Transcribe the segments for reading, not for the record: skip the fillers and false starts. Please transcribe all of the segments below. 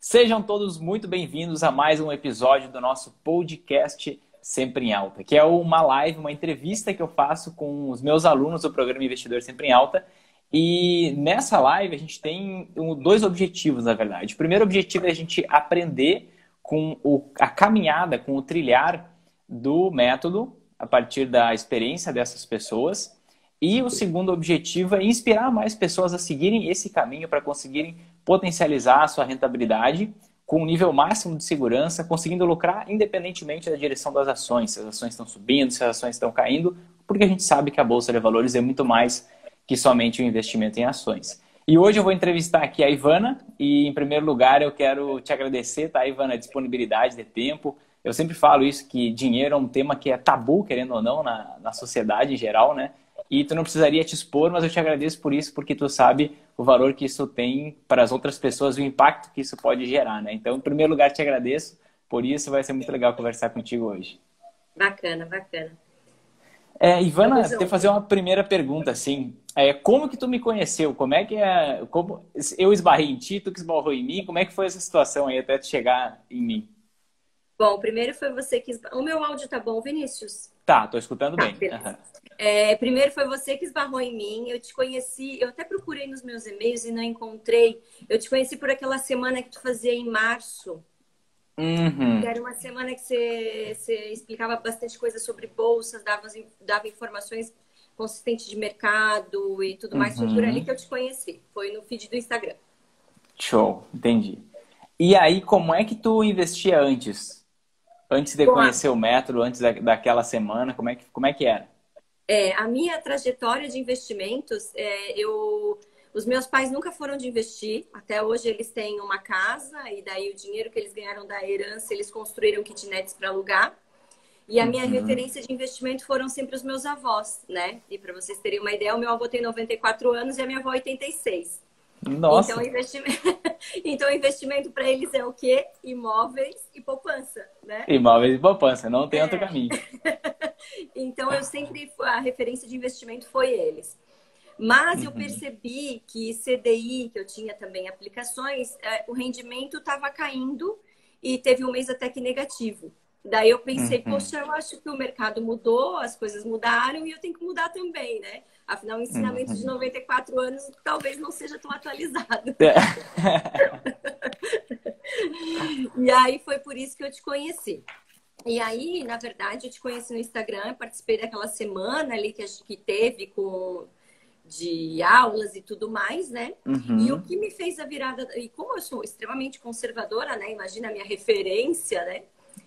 Sejam todos muito bem-vindos a mais um episódio do nosso podcast Sempre em Alta, que é uma live, uma entrevista que eu faço com os meus alunos do programa Investidor Sempre em Alta. E nessa live a gente tem dois objetivos, na verdade. O primeiro objetivo é a gente aprender com a caminhada, com o trilhar do método, a partir da experiência dessas pessoas. E o segundo objetivo é inspirar mais pessoas a seguirem esse caminho para conseguirem potencializar a sua rentabilidade com um nível máximo de segurança, conseguindo lucrar independentemente da direção das ações, se as ações estão subindo, se as ações estão caindo, porque a gente sabe que a Bolsa de Valores é muito mais que somente o investimento em ações. E hoje eu vou entrevistar aqui a Ivana e, em primeiro lugar, eu quero te agradecer, tá, Ivana, a disponibilidade de tempo. Eu sempre falo isso, que dinheiro é um tema que é tabu, querendo ou não, na sociedade em geral, né? E tu não precisaria te expor, mas eu te agradeço por isso, porque tu sabe o valor que isso tem para as outras pessoas, o impacto que isso pode gerar, né? Então, em primeiro lugar, te agradeço por isso, vai ser muito legal conversar contigo hoje. Bacana, bacana. Ivana, te fazer uma primeira pergunta, assim. Como que tu me conheceu? Como é que como eu esbarrei em ti, tu que esbarrou em mim? Como é que foi essa situação aí até tu chegar em mim? Bom, primeiro foi você que... O meu áudio tá bom, Vinícius? Tá, tô escutando Tá, bem. beleza. Uhum. Primeiro foi você que esbarrou em mim. Eu te conheci, eu até procurei nos meus e-mails e não encontrei. Eu te conheci por aquela semana que tu fazia em março. Uhum. Era uma semana que você explicava bastante coisa sobre bolsas, dava informações consistentes de mercado e tudo mais. Foi por ali Uhum. que eu te conheci. Foi no feed do Instagram. Show, entendi. E aí, como é que tu investia antes? Antes de Bom, conhecer o método, antes daquela semana, como é que era? a minha trajetória de investimentos, os meus pais nunca foram de investir. Até hoje eles têm uma casa e daí o dinheiro que eles ganharam da herança, eles construíram kitnets para alugar. E a minha Uhum. referência de investimento foram sempre os meus avós, né? E para vocês terem uma ideia, o meu avô tem 94 anos e a minha avó 86. Então, Nossa, investimento, então, investimento para eles é o quê? Imóveis e poupança, né? imóveis e poupança, não tem outro caminho. Então, a referência de investimento foi eles. Mas eu Uhum. percebi que CDI, que eu tinha também aplicações, o rendimento estava caindo e teve um mês até que negativo. Daí eu pensei, Uhum. poxa, eu acho que o mercado mudou, as coisas mudaram e eu tenho que mudar também, né? Afinal, o ensinamento de Uhum. 94 anos talvez não seja tão atualizado. E aí foi por isso que eu te conheci. E aí, na verdade, eu te conheci no Instagram, participei daquela semana ali que teve de aulas e tudo mais, né? E o Uhum. que me fez a virada, e como eu sou extremamente conservadora, né? Imagina a minha referência, né?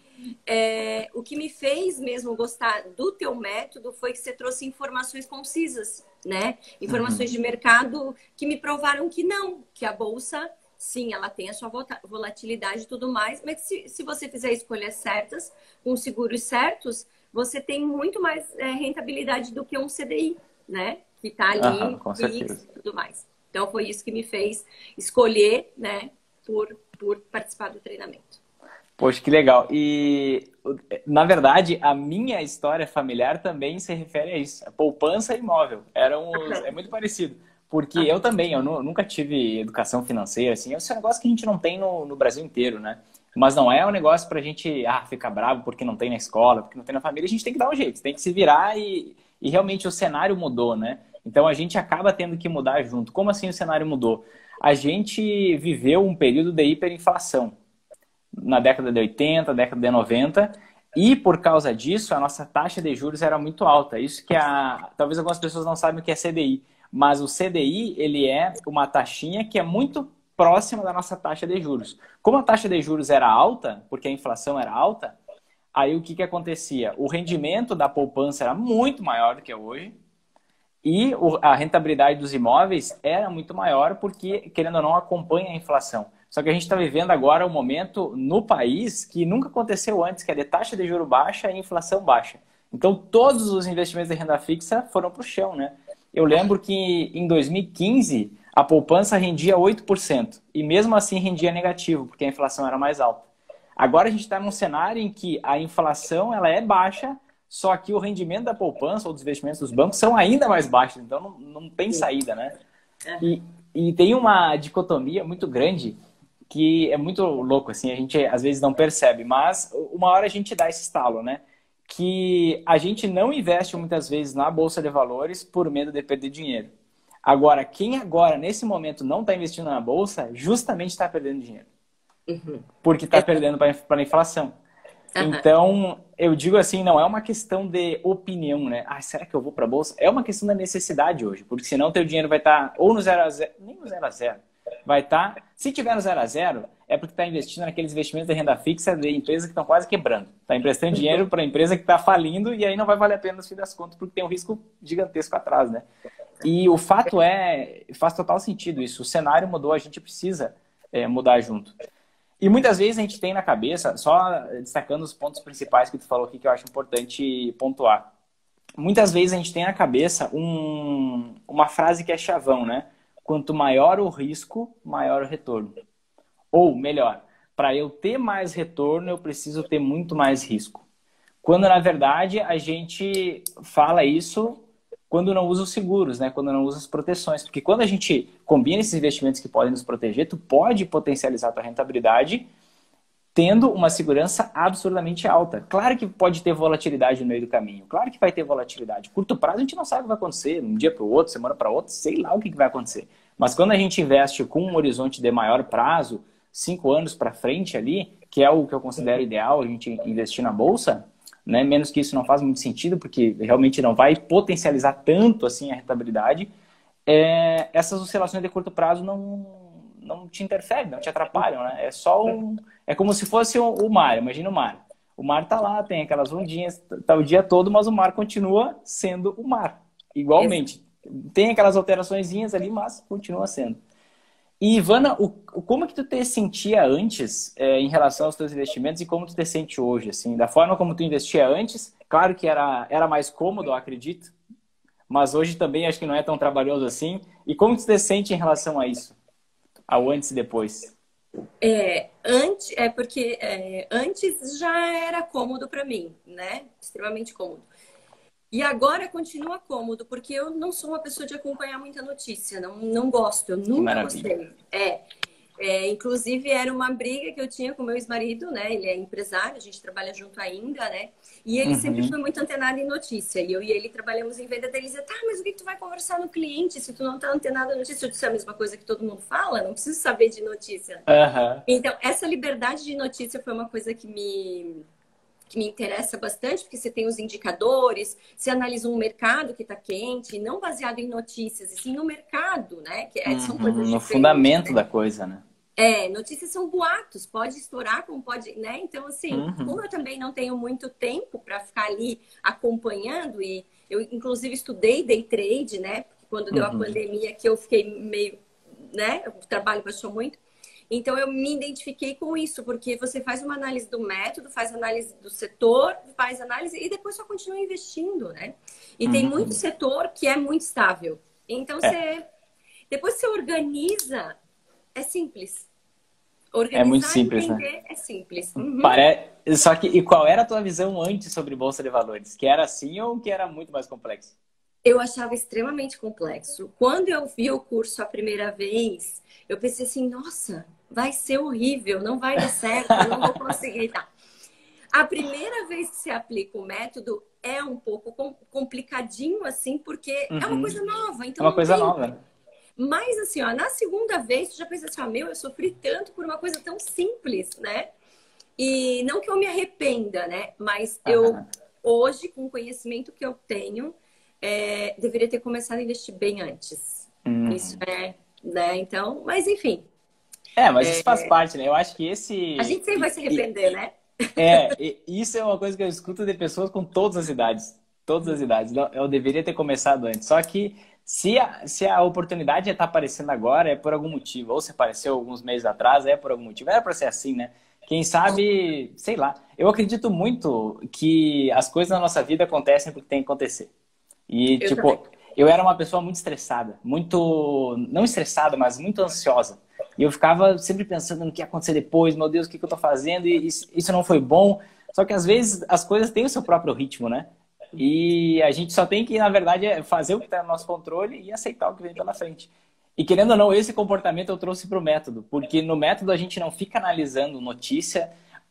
O que me fez mesmo gostar do teu método foi que você trouxe informações concisas, né? Informações Uhum. de mercado que me provaram que não, que a bolsa, sim, ela tem a sua volatilidade e tudo mais, mas se você fizer escolhas certas, com seguros certos, você tem muito mais rentabilidade do que um CDI, né? Que tá Aham, ali com fixo certeza. e tudo mais. Então foi isso que me fez escolher, né, por participar do treinamento. Poxa, que legal. E, na verdade, a minha história familiar também se refere a isso. A poupança e imóvel. É muito parecido. Porque eu também, nunca tive educação financeira, assim. Esse é um negócio que a gente não tem no Brasil inteiro, né? Mas não é um negócio pra gente ficar bravo porque não tem na escola, porque não tem na família. A gente tem que dar um jeito, tem que se virar e realmente o cenário mudou, né? Então a gente acaba tendo que mudar junto. Como assim o cenário mudou? A gente viveu um período de hiperinflação na década de 80, década de 90, e por causa disso a nossa taxa de juros era muito alta. Isso que talvez algumas pessoas não sabem o que é CDI, mas o CDI ele é uma taxinha que é muito próxima da nossa taxa de juros. Como a taxa de juros era alta, porque a inflação era alta, aí o que acontecia? O rendimento da poupança era muito maior do que é hoje, e a rentabilidade dos imóveis era muito maior porque, querendo ou não, acompanha a inflação. Só que a gente está vivendo agora um momento no país que nunca aconteceu antes, que é de taxa de juro baixa e inflação baixa. Então, todos os investimentos de renda fixa foram para o chão, né? Eu lembro que em 2015 a poupança rendia 8% e mesmo assim rendia negativo, porque a inflação era mais alta. Agora a gente está num cenário em que a inflação ela é baixa, só que o rendimento da poupança ou dos investimentos dos bancos são ainda mais baixos, então não tem Sim. saída, né? Aham. E, e tem uma dicotomia muito grande que é muito louco, assim, a gente às vezes não percebe, mas uma hora a gente dá esse estalo, né? Que a gente não investe muitas vezes na bolsa de valores por medo de perder dinheiro. Agora, quem agora, nesse momento, não está investindo na bolsa, justamente está perdendo dinheiro. Uhum. Porque está perdendo para a inflação. Então, eu digo assim, não é uma questão de opinião, né? Ah, será que eu vou para a bolsa? É uma questão da necessidade hoje, porque senão teu dinheiro vai estar ou no 0 a 0, nem no 0 a 0. Vai estar, se tiver no 0 a 0, é porque está investindo naqueles investimentos de renda fixa de empresas que estão quase quebrando. Está emprestando dinheiro para a empresa que está falindo e aí não vai valer a pena no fim das contas, porque tem um risco gigantesco atrás, né? E o fato faz total sentido isso. O cenário mudou, a gente precisa mudar junto. E muitas vezes a gente tem na cabeça, só destacando os pontos principais que tu falou aqui, que eu acho importante pontuar. Muitas vezes a gente tem na cabeça uma frase que é chavão, né? Quanto maior o risco, maior o retorno. Ou, melhor, para eu ter mais retorno, eu preciso ter muito mais risco. Quando, na verdade, a gente fala isso quando não usa os seguros, né? Quando não usa as proteções. Porque quando a gente combina esses investimentos que podem nos proteger, tu pode potencializar a tua rentabilidade tendo uma segurança absurdamente alta. Claro que pode ter volatilidade no meio do caminho. Claro que vai ter volatilidade. Curto prazo a gente não sabe o que vai acontecer. Um dia para o outro, semana para outro, sei lá o que vai acontecer. Mas quando a gente investe com um horizonte de maior prazo, 5 anos para frente ali, que é o que eu considero ideal, a gente investir na bolsa, né? Menos que isso não faz muito sentido, porque realmente não vai potencializar tanto assim a rentabilidade. Essas oscilações de curto prazo não te interferem, não te atrapalham, né? É como se fosse o mar, imagina o mar. O mar tá lá, tem aquelas ondinhas, tá o dia todo, mas o mar continua sendo o mar, igualmente. Tem aquelas alteraçõezinhas ali, mas continua sendo. E, Ivana, como que tu te sentia antes em relação aos teus investimentos e como tu te sente hoje? Assim, da forma como tu investia antes, claro que era mais cômodo, eu acredito, mas hoje também acho que não é tão trabalhoso assim. E como tu te sente em relação a isso? Ao antes e depois? Antes já era cômodo para mim, né? Extremamente cômodo. E agora continua cômodo, porque eu não sou uma pessoa de acompanhar muita notícia, não gosto, eu nunca gostei. Inclusive, era uma briga que eu tinha com meu ex-marido, né? Ele é empresário, a gente trabalha junto ainda, né? E ele sempre foi muito antenado em notícia. E eu e ele trabalhamos em venda dele. Ele dizia, tá, mas o que tu vai conversar no cliente se tu não tá antenado em notícia? Eu disse a mesma coisa que todo mundo fala, não preciso saber de notícia. Então, essa liberdade de notícia foi uma coisa que me interessa bastante, porque você tem os indicadores, você analisa um mercado que está quente, não baseado em notícias, e sim no mercado, né? São coisas no fundamento, né? Da coisa, né? Notícias são boatos, pode estourar, como pode, né? Então, assim, como eu também não tenho muito tempo para ficar ali acompanhando, e eu, inclusive, estudei day trade, né? Porque quando deu a pandemia, que eu fiquei meio, né? O trabalho baixou muito. Então, eu me identifiquei com isso, porque você faz uma análise do método, faz análise do setor, faz análise e depois só continua investindo, né? E tem muito setor que é muito estável. Então, depois você organiza, é simples. Organizar, é muito simples, entender, né? É simples. Só que, e qual era a tua visão antes sobre Bolsa de Valores? Que era assim ou que era muito mais complexo? Eu achava extremamente complexo. Quando eu vi o curso a primeira vez, eu pensei assim, nossa, vai ser horrível, não vai dar certo, eu não vou conseguir. Tá. A primeira vez que se aplica o método é um pouco complicadinho, assim, porque é uma coisa nova. Então é uma coisa nova. Mas, assim, ó, na segunda vez, tu já pensa assim, ó, eu sofri tanto por uma coisa tão simples, né? E não que eu me arrependa, né? Mas eu, hoje, com o conhecimento que eu tenho, deveria ter começado a investir bem antes. Isso né? Então, mas enfim. Mas isso faz parte, né? Eu acho que esse... A gente sempre vai se arrepender, né? Isso é uma coisa que eu escuto de pessoas com todas as idades. Todas as idades. Eu deveria ter começado antes. Só que se a oportunidade está aparecendo agora, é por algum motivo. Ou se apareceu alguns meses atrás, é por algum motivo. Era para ser assim, né? Quem sabe, sei lá. Eu acredito muito que as coisas na nossa vida acontecem porque tem que acontecer. E, eu era uma pessoa muito estressada. Não estressada, mas muito ansiosa. E eu ficava sempre pensando no que ia acontecer depois. Meu Deus, o que eu tô fazendo? E isso não foi bom. Só que às vezes as coisas têm o seu próprio ritmo, né? E a gente só tem que, na verdade, fazer o que está no nosso controle e aceitar o que vem pela frente. E querendo ou não, esse comportamento eu trouxe para o método, porque no método a gente não fica analisando notícia,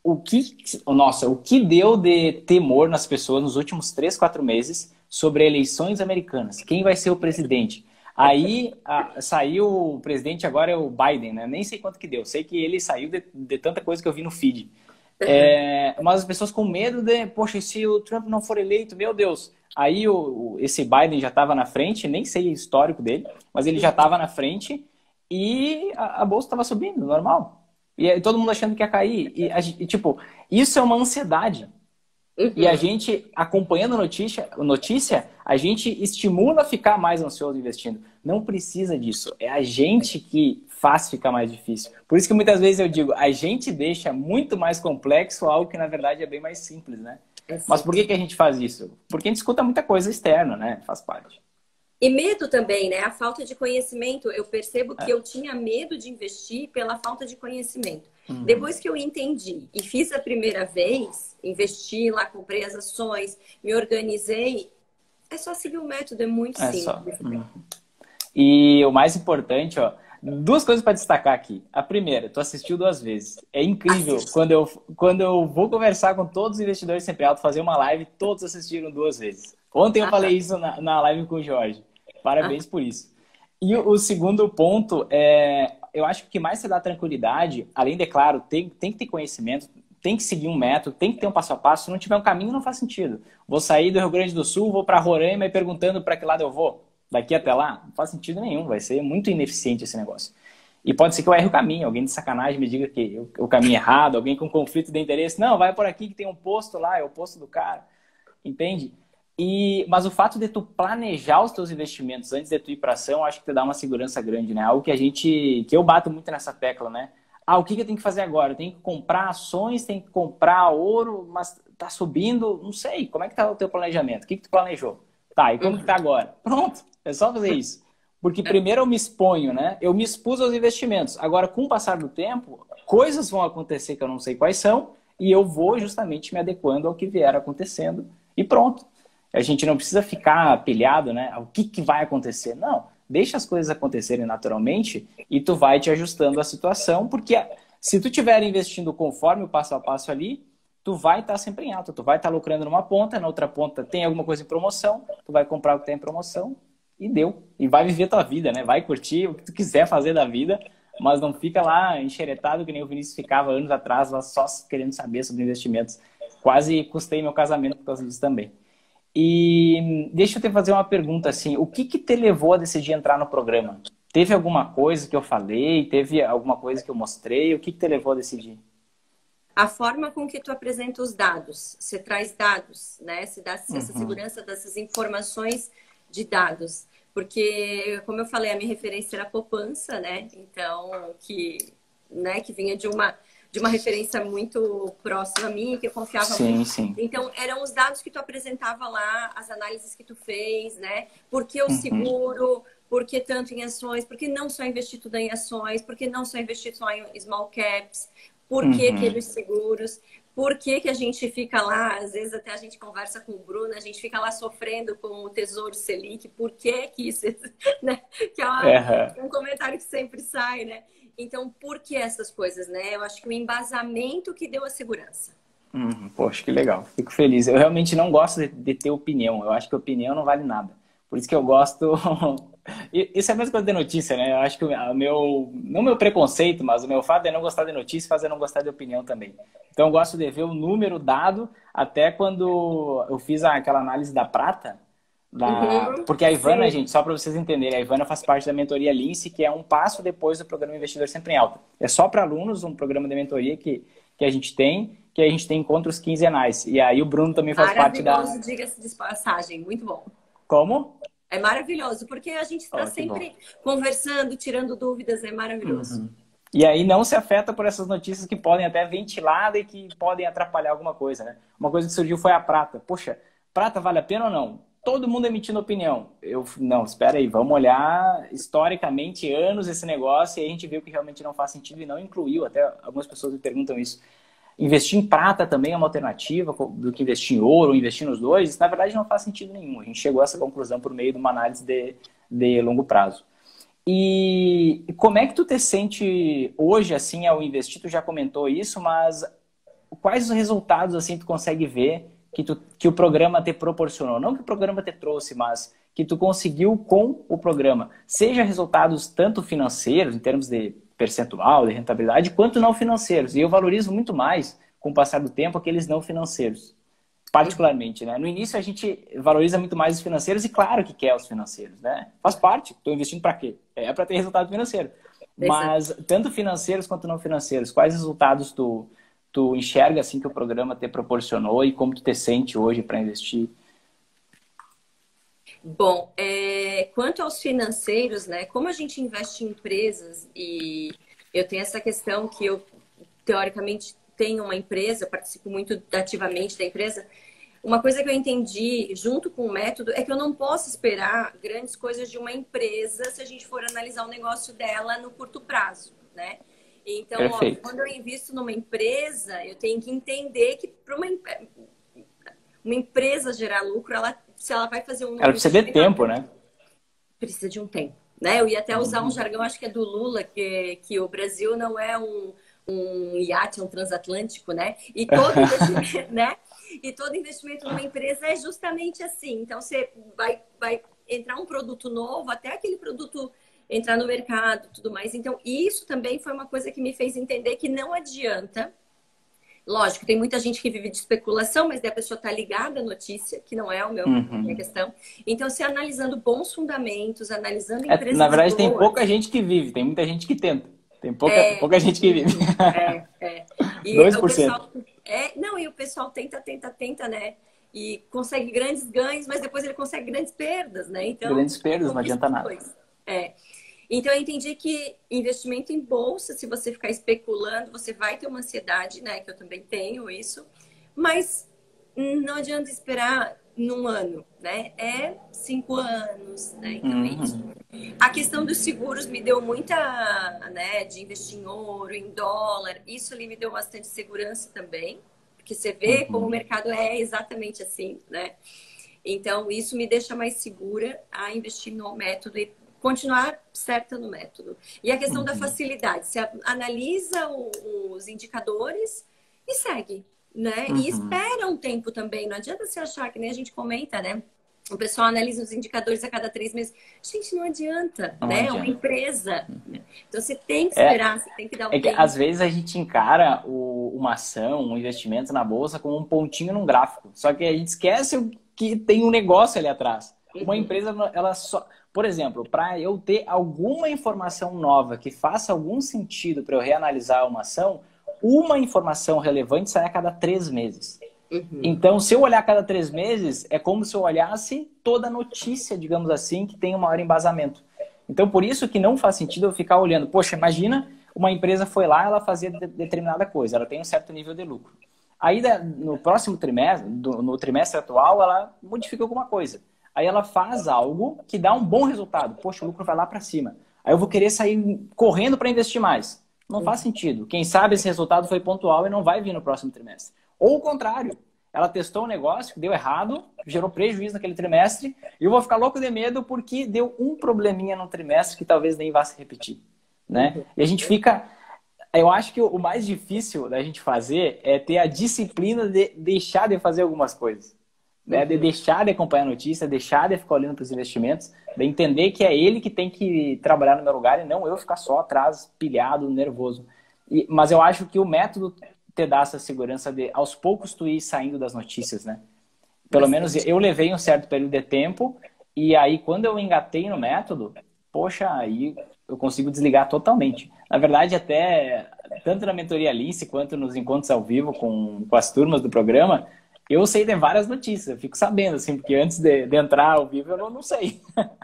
o que deu de temor nas pessoas nos últimos 3, 4 meses sobre eleições americanas, quem vai ser o presidente. Aí saiu o presidente, agora é o Biden, né? Nem sei quanto que deu, sei que ele saiu de tanta coisa que eu vi no feed. Mas as pessoas com medo de, poxa, se o Trump não for eleito, meu Deus. Aí esse Biden já estava na frente, nem sei o histórico dele, mas ele já estava na frente e a bolsa estava subindo, normal. E aí, todo mundo achando que ia cair. Tipo, isso é uma ansiedade. E a gente, acompanhando a notícia, a gente estimula a ficar mais ansioso investindo. Não precisa disso. É a gente que faz ficar mais difícil. Por isso que muitas vezes eu digo, a gente deixa muito mais complexo algo que na verdade é bem mais simples, né? Mas por que a gente faz isso? Porque a gente escuta muita coisa externa, né? Faz parte. E medo também, né? A falta de conhecimento. Eu percebo que eu tinha medo de investir pela falta de conhecimento. Depois que eu entendi e fiz a primeira vez, investi lá, comprei as ações, me organizei, é só seguir o método, é muito simples. E o mais importante, ó, 2 coisas para destacar aqui. A primeira, tu assistiu 2 vezes. É incrível. Quando eu vou conversar com todos os investidores sempre alto, fazer uma live, todos assistiram 2 vezes. Ontem eu falei isso na live com o Jorge. Parabéns por isso. E o segundo ponto eu acho que o que mais se dá tranquilidade, além de, claro, tem que ter conhecimento, tem que seguir um método, tem que ter um passo a passo. Se não tiver um caminho, não faz sentido. Vou sair do Rio Grande do Sul, vou para Roraima e perguntando para que lado eu vou. Daqui até lá, não faz sentido nenhum. Vai ser muito ineficiente esse negócio. E pode ser que eu erre o caminho. Alguém de sacanagem me diga que o caminho é errado, alguém com conflito de interesse. Não, vai por aqui que tem um posto lá, é o posto do cara. Entende? Mas o fato de tu planejar os teus investimentos antes de tu ir para ação, acho que te dá uma segurança grande, né? Algo que eu bato muito nessa tecla, né? O que eu tenho que fazer agora? Eu tenho que comprar ações, tenho que comprar ouro, mas tá subindo, não sei. Como é que tá o teu planejamento? O que tu planejou? Tá, e como que tá agora? Pronto, é só fazer isso. Porque primeiro eu me exponho, né? Eu me expus aos investimentos. Agora, com o passar do tempo, coisas vão acontecer que eu não sei quais são e eu vou justamente me adequando ao que vier acontecendo e pronto. A gente não precisa ficar pilhado, né? O que vai acontecer? Não, deixa as coisas acontecerem naturalmente e tu vai te ajustando à situação, porque se tu estiver investindo conforme o passo a passo ali, tu vai estar sempre em alta, tu vai estar lucrando numa ponta, na outra ponta tem alguma coisa em promoção, tu vai comprar o que tem em promoção e deu. E vai viver tua vida, né? Vai curtir o que tu quiser fazer da vida, mas não fica lá enxeretado que nem o Vinícius ficava anos atrás, lá só querendo saber sobre investimentos. Quase custei meu casamento por causa disso também. E deixa eu te fazer uma pergunta assim, o que te levou a decidir entrar no programa? Teve alguma coisa que eu falei? Teve alguma coisa que eu mostrei? O que te levou a decidir? A forma com que tu apresenta os dados, você traz dados, né? Você dá essa segurança dessas informações de dados. Porque, como eu falei, a minha referência era a poupança, né? Então, que vinha de uma referência muito próxima a mim, que eu confiava muito. Sim. Então, eram os dados que tu apresentava lá, as análises que tu fez, né? Por que o seguro, por que tanto em ações, por que não só investir tudo em ações, por que não só investir só em small caps, por que aqueles seguros, por que a gente fica lá, às vezes até a gente conversa com o Bruno, a gente fica lá sofrendo com o Tesouro Selic, por que isso, né? Que é um comentário que sempre sai, né? Então, por que essas coisas, né? Eu acho que o embasamento que deu a segurança. Poxa, que legal. Fico feliz. Eu realmente não gosto de ter opinião. Eu acho que opinião não vale nada. Por isso que eu gosto... Isso é a mesma coisa de notícia, né? Eu acho que não meu preconceito, mas o meu fato de não gostar de notícia faz eu não gostar de opinião também. Então, eu gosto de ver o número dado, até quando eu fiz aquela análise da prata, porque a Ivana, gente, só para vocês entenderem, a Ivana faz parte da mentoria Lince, que é um passo depois do programa Investidor Sempre em Alta. É só para alunos, um programa de mentoria que a gente tem encontros quinzenais. E aí o Bruno também faz parte da... Maravilhoso, diga-se de passagem, muito bom. Como? É maravilhoso, porque a gente está sempre conversando, tirando dúvidas, é maravilhoso. E aí não se afeta por essas notícias que podem até ventilar e que podem atrapalhar alguma coisa, né? Uma coisa que surgiu foi a prata. Poxa, prata vale a pena ou não? Todo mundo emitindo opinião. Não, espera aí, vamos olhar historicamente anos esse negócio e a gente viu que realmente não faz sentido e não incluiu. Até algumas pessoas me perguntam isso. Investir em prata também é uma alternativa do que investir em ouro ou investir nos dois? Isso, na verdade, não faz sentido nenhum. A gente chegou a essa conclusão por meio de uma análise de longo prazo. E como é que tu te sente hoje, assim, ao investir? Tu já comentou isso, mas quais os resultados, assim, tu consegue ver que o programa te proporcionou? Não que o programa te trouxe, mas que tu conseguiu com o programa. Seja resultados tanto financeiros, em termos de percentual, de rentabilidade, quanto não financeiros. E eu valorizo muito mais, com o passar do tempo, aqueles não financeiros. Particularmente, né? No início a gente valoriza muito mais os financeiros e claro que quer os financeiros, né? Faz parte. Estou investindo para quê? É para ter resultado financeiro. Exato. Mas tanto financeiros quanto não financeiros, quais resultados tu enxerga assim que o programa te proporcionou e como tu te sente hoje para investir? Bom, quanto aos financeiros, né? Como a gente investe em empresas e eu tenho essa questão que eu, teoricamente, tenho uma empresa, participo muito ativamente da empresa. Uma coisa que eu entendi junto com o método é que eu não posso esperar grandes coisas de uma empresa se a gente for analisar o negócio dela no curto prazo, né? Então, óbvio, Perfeito. quando eu invisto numa empresa, eu tenho que entender que para uma empresa gerar lucro, se ela vai fazer um Ela novo precisa de investimento, ela tempo, né? precisa de um tempo, né? Eu ia até usar um Uhum. jargão, acho que é do Lula, que o Brasil não é um iate, um transatlântico, né? E todo investimento, né? E todo investimento numa empresa é justamente assim. Então, você vai entrar um produto novo, até aquele produto entrar no mercado, tudo mais. Então, isso também foi uma coisa que me fez entender que não adianta. Lógico, tem muita gente que vive de especulação, mas daí a pessoa está ligada à notícia, que não é minha Uhum. questão. Então, se analisando bons fundamentos, analisando Na empresas verdade, tem pouca boas, gente que vive, tem muita gente que tenta. Tem é pouca gente que vive. isso, é. E o 2%. pessoal não, e o pessoal tenta, né? E consegue grandes ganhos, mas depois ele consegue grandes perdas, né? Então, Grandes perdas, não conquista adianta os nada. dois. É. Então, eu entendi que investimento em bolsa, se você ficar especulando, você vai ter uma ansiedade, né? Que eu também tenho isso. Mas não adianta esperar num ano, né? É 5 anos, né? Então, é isso. Uhum. A questão dos seguros me deu muita, né? De investir em ouro, em dólar. Isso ali me deu bastante segurança também. Porque você vê como o Uhum. mercado é exatamente assim, né? Então, isso me deixa mais segura a investir no método e continuar certa no método. E a questão da Uhum. facilidade, você analisa os indicadores e segue, né? E Uhum. espera um tempo também. Não adianta você achar que nem a gente comenta, né? O pessoal analisa os indicadores a cada 3 meses. Gente, não adianta, Não né? É uma adianta. empresa. Então você tem que É, esperar, você tem que dar um é que às tempo. vezes a gente encara uma ação, um investimento na bolsa como um pontinho num gráfico. Só que a gente esquece que tem um negócio ali atrás. Uma Uhum. empresa, ela só. Por exemplo, para eu ter alguma informação nova que faça algum sentido para eu reanalisar uma ação, uma informação relevante sai a cada 3 meses. Uhum. Então, se eu olhar a cada 3 meses, é como se eu olhasse toda notícia, digamos assim, que tem um maior embasamento. Então, por isso que não faz sentido eu ficar olhando. Poxa, imagina uma empresa foi lá, ela fazia determinada coisa, ela tem um certo nível de lucro. Aí, no próximo trimestre, no trimestre atual, ela modifica alguma coisa. Aí ela faz algo que dá um bom resultado. Poxa, o lucro vai lá para cima. Aí eu vou querer sair correndo para investir mais. Não faz Uhum. sentido. Quem sabe esse resultado foi pontual e não vai vir no próximo trimestre. Ou o contrário, ela testou um negócio que deu errado, gerou prejuízo naquele trimestre, e eu vou ficar louco de medo porque deu um probleminha no trimestre que talvez nem vá se repetir, né? Uhum. E a gente fica... Eu acho que o mais difícil da gente fazer é ter a disciplina de deixar de fazer algumas coisas, né? De Uhum. deixar de acompanhar a notícia, deixar de ficar olhando para os investimentos, de entender que é ele que tem que trabalhar no meu lugar e não eu ficar só atrás, pilhado, nervoso. Mas eu acho que o método te dá essa segurança de, aos poucos, tu ir saindo das notícias, né? Pelo menos Bastante. eu levei um certo período de tempo e aí quando eu engatei no método, poxa, aí eu consigo desligar totalmente. Na verdade, até tanto na mentoria Alice quanto nos encontros ao vivo com as turmas do programa, eu sei de várias notícias, eu fico sabendo, assim, porque antes de entrar ao vivo eu não sei.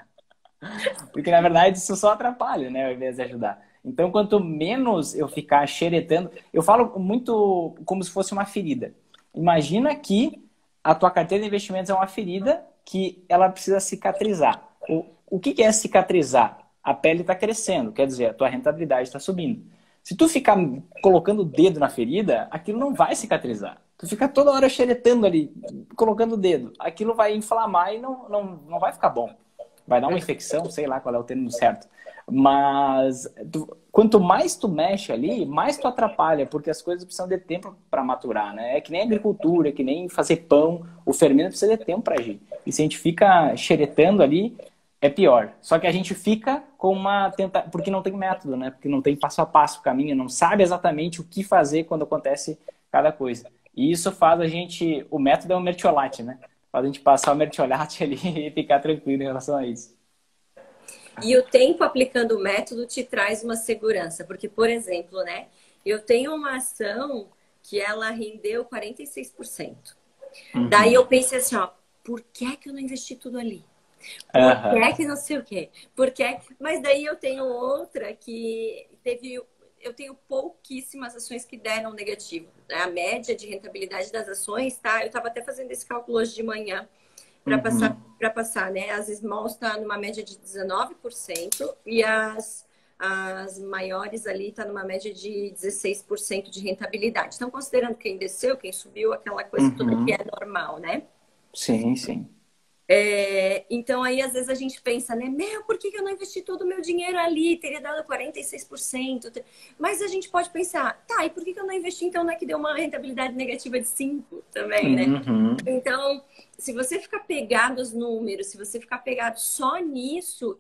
Porque, na verdade, isso só atrapalha, né, ao invés de ajudar. Então, quanto menos eu ficar xeretando... Eu falo muito como se fosse uma ferida. Imagina que a tua carteira de investimentos é uma ferida que ela precisa cicatrizar. O que é cicatrizar? A pele está crescendo, quer dizer, a tua rentabilidade está subindo. Se tu ficar colocando o dedo na ferida, aquilo não vai cicatrizar. Tu fica toda hora xeretando ali, colocando o dedo. Aquilo vai inflamar e não vai ficar bom. vai dar uma infecção, sei lá qual é o termo certo. Mas quanto mais tu mexe ali, mais tu atrapalha, porque as coisas precisam de tempo para maturar, né? É que nem agricultura, é que nem fazer pão, o fermento precisa de tempo para agir. E se a gente fica xeretando ali, é pior. Só que a gente fica com uma porque não tem método, né? Porque não tem passo a passo o caminho, não sabe exatamente o que fazer quando acontece cada coisa. E isso faz a gente, o método é o mertiolate, né? Faz a gente passar o mertiolate ali e ficar tranquilo em relação a isso. E o tempo aplicando o método te traz uma segurança, porque, por exemplo, né, eu tenho uma ação que ela rendeu 46%. Daí eu pensei assim, ó, por que é que eu não investi tudo ali? Por que é que não sei o quê? Mas daí eu tenho outra que eu tenho pouquíssimas ações que deram negativo. A média de rentabilidade das ações, tá? Eu estava até fazendo esse cálculo hoje de manhã para passar, né? As smalls está numa média de 19% e as maiores ali está numa média de 16% de rentabilidade. Então, considerando quem desceu, quem subiu, aquela coisa toda que é normal, né? Sim, sim. Então, aí, às vezes, a gente pensa, né? Por que eu não investi todo o meu dinheiro ali? Teria dado 46%. Mas a gente pode pensar, tá, e por que eu não investi, então, né, que deu uma rentabilidade negativa de 5% também, né? Então, se você ficar pegado aos números, se você ficar pegado só nisso,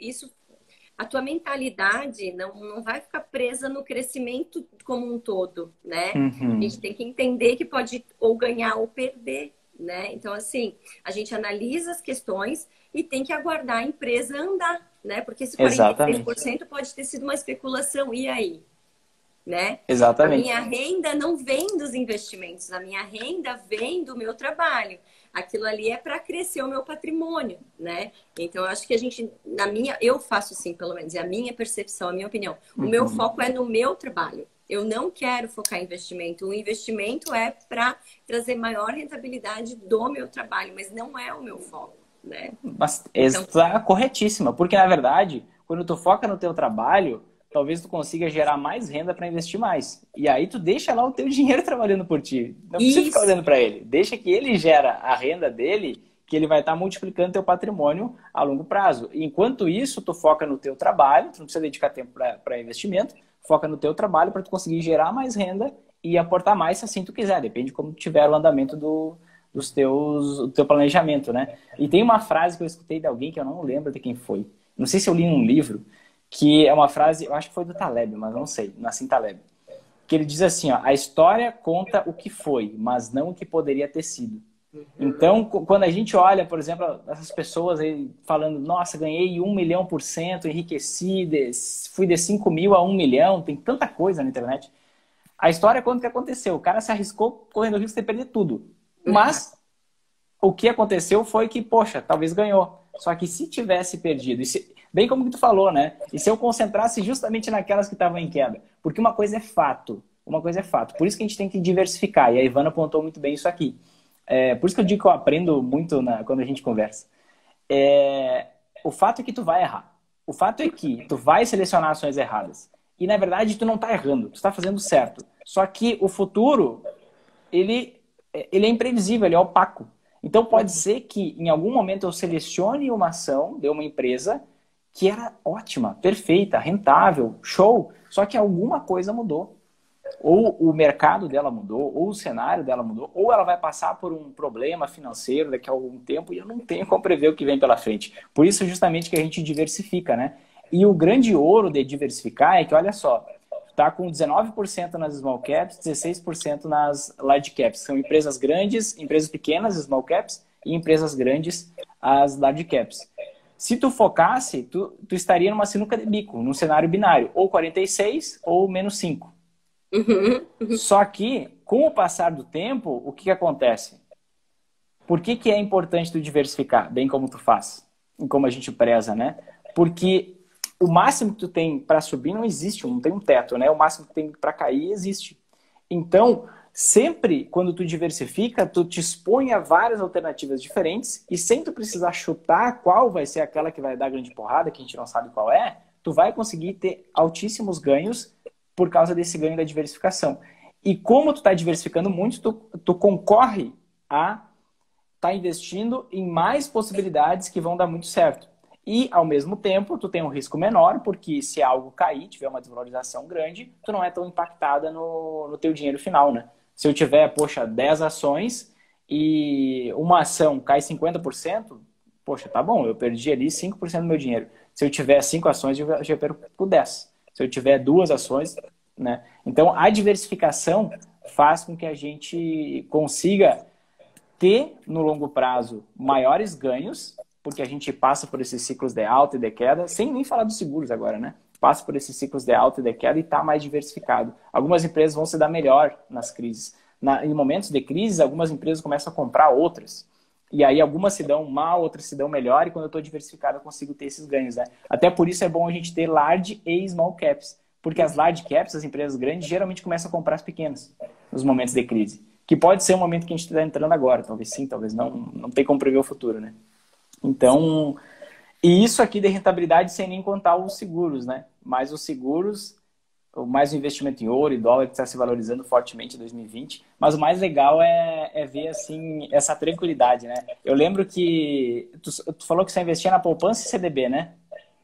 a tua mentalidade não vai ficar presa no crescimento como um todo, né? A gente tem que entender que pode ou ganhar ou perder, né? Então, assim, a gente analisa as questões e tem que aguardar a empresa andar, né? Porque esse 46% pode ter sido uma especulação, e aí? Né? Exatamente. A minha renda não vem dos investimentos, a minha renda vem do meu trabalho. Aquilo ali é para crescer o meu patrimônio, né? Então, eu acho que eu faço assim, pelo menos, é a minha percepção, a minha opinião. O meu foco é no meu trabalho. Eu não quero focar em investimento. O investimento é para trazer maior rentabilidade do meu trabalho, mas não é o meu foco, né? Mas está corretíssima, porque na verdade, quando tu foca no teu trabalho, talvez tu consiga gerar mais renda para investir mais. E aí tu deixa lá o teu dinheiro trabalhando por ti. Não precisa ficar olhando para ele. Deixa que ele gera a renda dele, que ele vai estar multiplicando teu patrimônio a longo prazo. Enquanto isso, tu foca no teu trabalho, tu não precisa dedicar tempo para investimento, foca no teu trabalho para tu conseguir gerar mais renda e aportar mais se assim tu quiser. Depende de como tiver o andamento do teu planejamento, né? E tem uma frase que eu escutei de alguém que eu não lembro de quem foi. Não sei se eu li em um livro, que é uma frase, eu acho que foi do Taleb, mas não sei, Nassim Taleb. Que ele diz assim, ó, a história conta o que foi, mas não o que poderia ter sido. Então, quando a gente olha, por exemplo, essas pessoas aí falando, nossa, ganhei 1.000.000%, enriqueci, fui de 5 mil a 1 milhão, tem tanta coisa na internet. A história conta o que aconteceu. O cara se arriscou correndo o risco de perder tudo. Mas o que aconteceu foi que, poxa, talvez ganhou. Só que se tivesse perdido, bem como que tu falou, né? E se eu concentrasse justamente naquelas que estavam em queda? Porque uma coisa é fato. Uma coisa é fato. Por isso que a gente tem que diversificar. E a Ivana apontou muito bem isso aqui. Por isso que eu digo que eu aprendo muito quando a gente conversa. O fato é que tu vai errar. O fato é que tu vai selecionar ações erradas. E, na verdade, tu não tá errando. Tu tá fazendo certo. Só que o futuro, ele é imprevisível, ele é opaco. Então, pode ser que em algum momento eu selecione uma ação de uma empresa que era ótima, perfeita, rentável, show, só que alguma coisa mudou. Ou o mercado dela mudou, ou o cenário dela mudou, ou ela vai passar por um problema financeiro daqui a algum tempo e eu não tenho como prever o que vem pela frente. Por isso, justamente, que a gente diversifica, né? E o grande ouro de diversificar é que, olha só, está com 19% nas small caps, 16% nas large caps. São empresas grandes, empresas pequenas, small caps, e empresas grandes, as large caps. Se tu focasse, tu estaria numa sinuca de bico, num cenário binário, ou 46 ou menos 5. Só que, com o passar do tempo, o que acontece? Por que é importante tu diversificar, bem como tu faz, e como a gente preza, né? Porque o máximo que tu tem para subir não existe, não tem um teto, né? O máximo que tem para cair existe. Então, sempre quando tu diversifica, tu te expõe a várias alternativas diferentes e sem tu precisar chutar qual vai ser aquela que vai dar grande porrada, que a gente não sabe qual é, tu vai conseguir ter altíssimos ganhos por causa desse ganho da diversificação. E como tu está diversificando muito, tu concorre a estar investindo em mais possibilidades que vão dar muito certo. E, ao mesmo tempo, tu tem um risco menor, porque se algo cair, tiver uma desvalorização grande, tu não é tão impactada no teu dinheiro final, né? Se eu tiver, poxa, 10 ações e uma ação cai 50%, poxa, tá bom, eu perdi ali 5% do meu dinheiro. Se eu tiver 5 ações, eu já perco 10. Se eu tiver 2 ações, né? Então, a diversificação faz com que a gente consiga ter, no longo prazo, maiores ganhos, porque a gente passa por esses ciclos de alta e de queda, sem nem falar dos seguros agora, né? Passa por esses ciclos de alta e de queda e está mais diversificado. Algumas empresas vão se dar melhor nas crises. Em momentos de crise, algumas empresas começam a comprar outras. E aí algumas se dão mal, outras se dão melhor, e quando eu estou diversificado eu consigo ter esses ganhos, né? Até por isso é bom a gente ter large e small caps, porque as large caps, as empresas grandes, geralmente começam a comprar as pequenas nos momentos de crise. Que pode ser o momento que a gente está entrando agora, talvez sim, talvez não, não tem como prever o futuro, né? Então, e isso aqui de rentabilidade sem nem contar os seguros, né? Mas os seguros, mais o investimento em ouro e dólar que está se valorizando fortemente em 2020. Mas o mais legal é ver, assim, essa tranquilidade, né? Eu lembro que tu falou que você investia na poupança e CDB, né?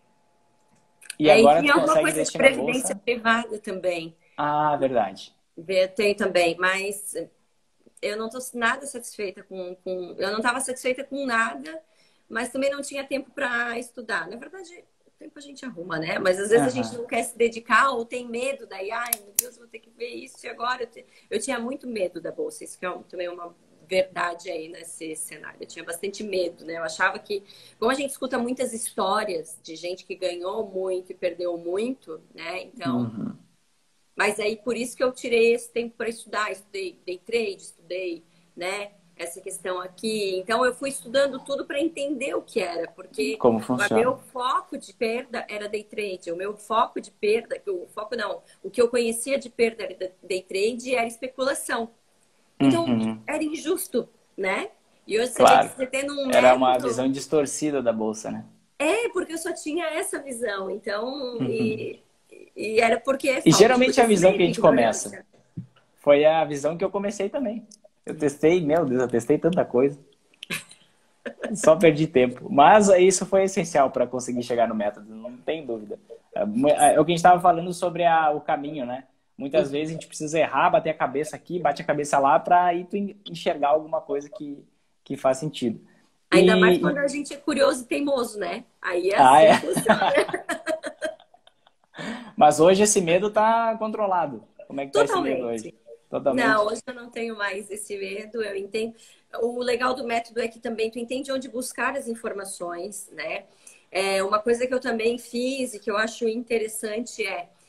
E E agora tu tinha alguma consegue coisa de investir na previdência bolsa? privada também. Ah, verdade. Eu tenho também, mas eu não estou nada satisfeita eu não estava satisfeita com nada, mas também não tinha tempo para estudar. Na verdade, o tempo a gente arruma, né? Mas às vezes a gente Aham. não quer se dedicar ou tem medo, daí, ai, meu Deus, vou ter que ver isso e agora. Eu tinha muito medo da bolsa, isso que é também uma verdade aí nesse cenário. Eu tinha bastante medo, né? Eu achava que, como a gente escuta muitas histórias de gente que ganhou muito e perdeu muito, né? Então. Uhum. Mas aí, por isso que eu tirei esse tempo para estudar. Estudei day trade, estudei, né, essa questão aqui. Então, eu fui estudando tudo para entender o que era, porque Como o funciona? meu foco de perda era day trade. O meu foco de perda, o foco não, o que eu conhecia de perda era day trade e era especulação. Então, Uhum. era injusto, né? E hoje você vê que Claro. você tendo um Era uma método. visão distorcida da bolsa, né? É, porque eu só tinha essa visão. Então, Uhum. e era porque é E falta de geralmente é a visão que a conhecimento, gente começa. ignorância. Foi a visão que eu comecei também. Eu testei, meu Deus, eu testei tanta coisa. Só perdi tempo. Mas isso foi essencial para conseguir chegar no método, não tem dúvida. É o que a gente estava falando sobre o caminho, né? Muitas vezes a gente precisa errar, bater a cabeça aqui, bate a cabeça lá, para aí tu enxergar alguma coisa que faz sentido. Ainda mais quando E, a gente é curioso e teimoso, né? Aí é ah, assim é. que funciona. Mas hoje esse medo tá controlado. Como é que tá esse medo hoje? Totalmente. Não, Totalmente. hoje eu não tenho mais esse medo, eu entendo. O legal do método é que também tu entende onde buscar as informações, né? É, uma coisa que eu também fiz e que eu acho interessante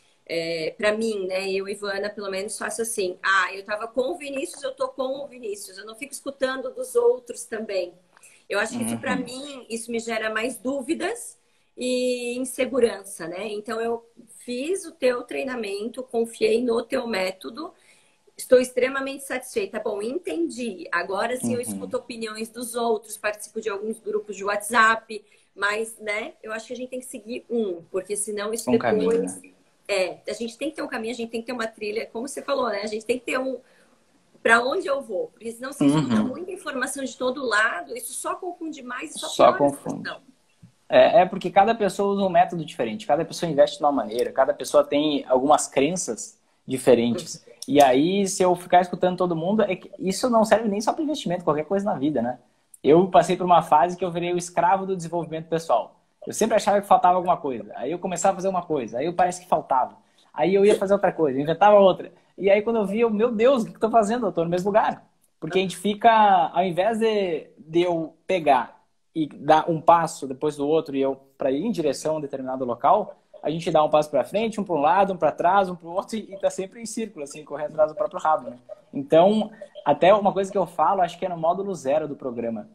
para mim, né? Eu, Ivana, pelo menos faço assim. Ah, eu tava com o Vinícius, eu tô com o Vinícius. Eu não fico escutando dos outros também. Eu acho que isso, para Uhum. mim, isso me gera mais dúvidas e insegurança, né? Então, eu fiz o teu treinamento, confiei no teu método, estou extremamente satisfeita. Bom, entendi. Agora sim eu Uhum. escuto opiniões dos outros, participo de alguns grupos de WhatsApp, mas, né, eu acho que a gente tem que seguir porque senão isso Um caminho, né? depois. A gente tem que ter um caminho, a gente tem que ter uma trilha, como você falou, né? A gente tem que ter para onde eu vou, porque senão se escuta Uhum. muita informação de todo lado, isso só confunde mais e só Só piora a confunde. situação. É porque cada pessoa usa um método diferente, cada pessoa investe de uma maneira, cada pessoa tem algumas crenças diferentes. E aí, se eu ficar escutando todo mundo, isso não serve nem só para investimento, qualquer coisa na vida, né? Eu passei por uma fase que eu virei o escravo do desenvolvimento pessoal. Eu sempre achava que faltava alguma coisa. Aí eu começava a fazer uma coisa, aí parece que faltava. Aí eu ia fazer outra coisa, inventava outra. E aí quando eu vi, meu Deus, o que eu estou fazendo? Eu estou no mesmo lugar. Porque a gente fica, ao invés de eu pegar e dar um passo depois do outro e eu para ir em direção a um determinado local, a gente dá um passo para frente, um para um lado, um para trás, um para o outro e está sempre em círculo, assim, correndo atrás do próprio rabo, né? Então, até uma coisa que eu falo, acho que é no módulo 0 do programa,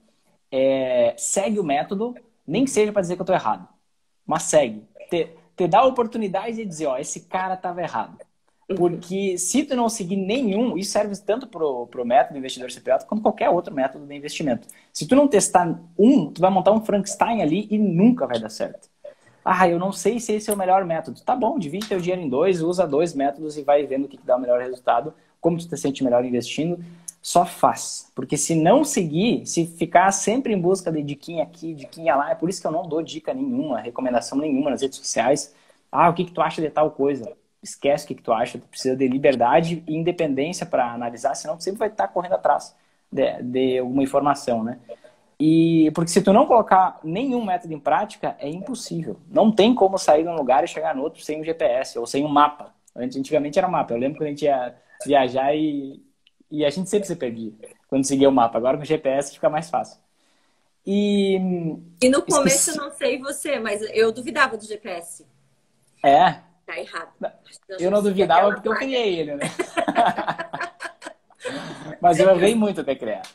segue o método, nem que seja para dizer que eu estou errado, mas segue. Te dá a oportunidade de dizer, ó, esse cara estava errado. Porque se tu não seguir nenhum, isso serve tanto pro método investidor CPA quanto qualquer outro método de investimento. Se tu não testar tu vai montar um Frankenstein ali e nunca vai dar certo. Ah, eu não sei se esse é o melhor método. Tá bom, divide teu dinheiro em dois, usa 2 métodos e vai vendo o que dá o melhor resultado, como tu te sente melhor investindo. só faz. Porque se não seguir, se ficar sempre em busca de diquinha aqui, diquinha lá, é por isso que eu não dou dica nenhuma, recomendação nenhuma nas redes sociais. Ah, o que tu acha de tal coisa? Esquece o que tu acha, tu precisa de liberdade e independência para analisar, senão tu sempre vai estar correndo atrás de alguma informação, né? E porque se tu não colocar nenhum método em prática, é impossível. Não tem como sair de um lugar e chegar no outro sem um GPS ou sem um mapa. Antigamente era mapa. Eu lembro quando a gente ia viajar e a gente sempre se perdia quando seguia o mapa. Agora com o GPS fica mais fácil. E no começo eu não sei você, mas eu duvidava do GPS. É? Tá errado. Eu não duvidava porque eu criei ele, né? Mas eu errei muito até criar.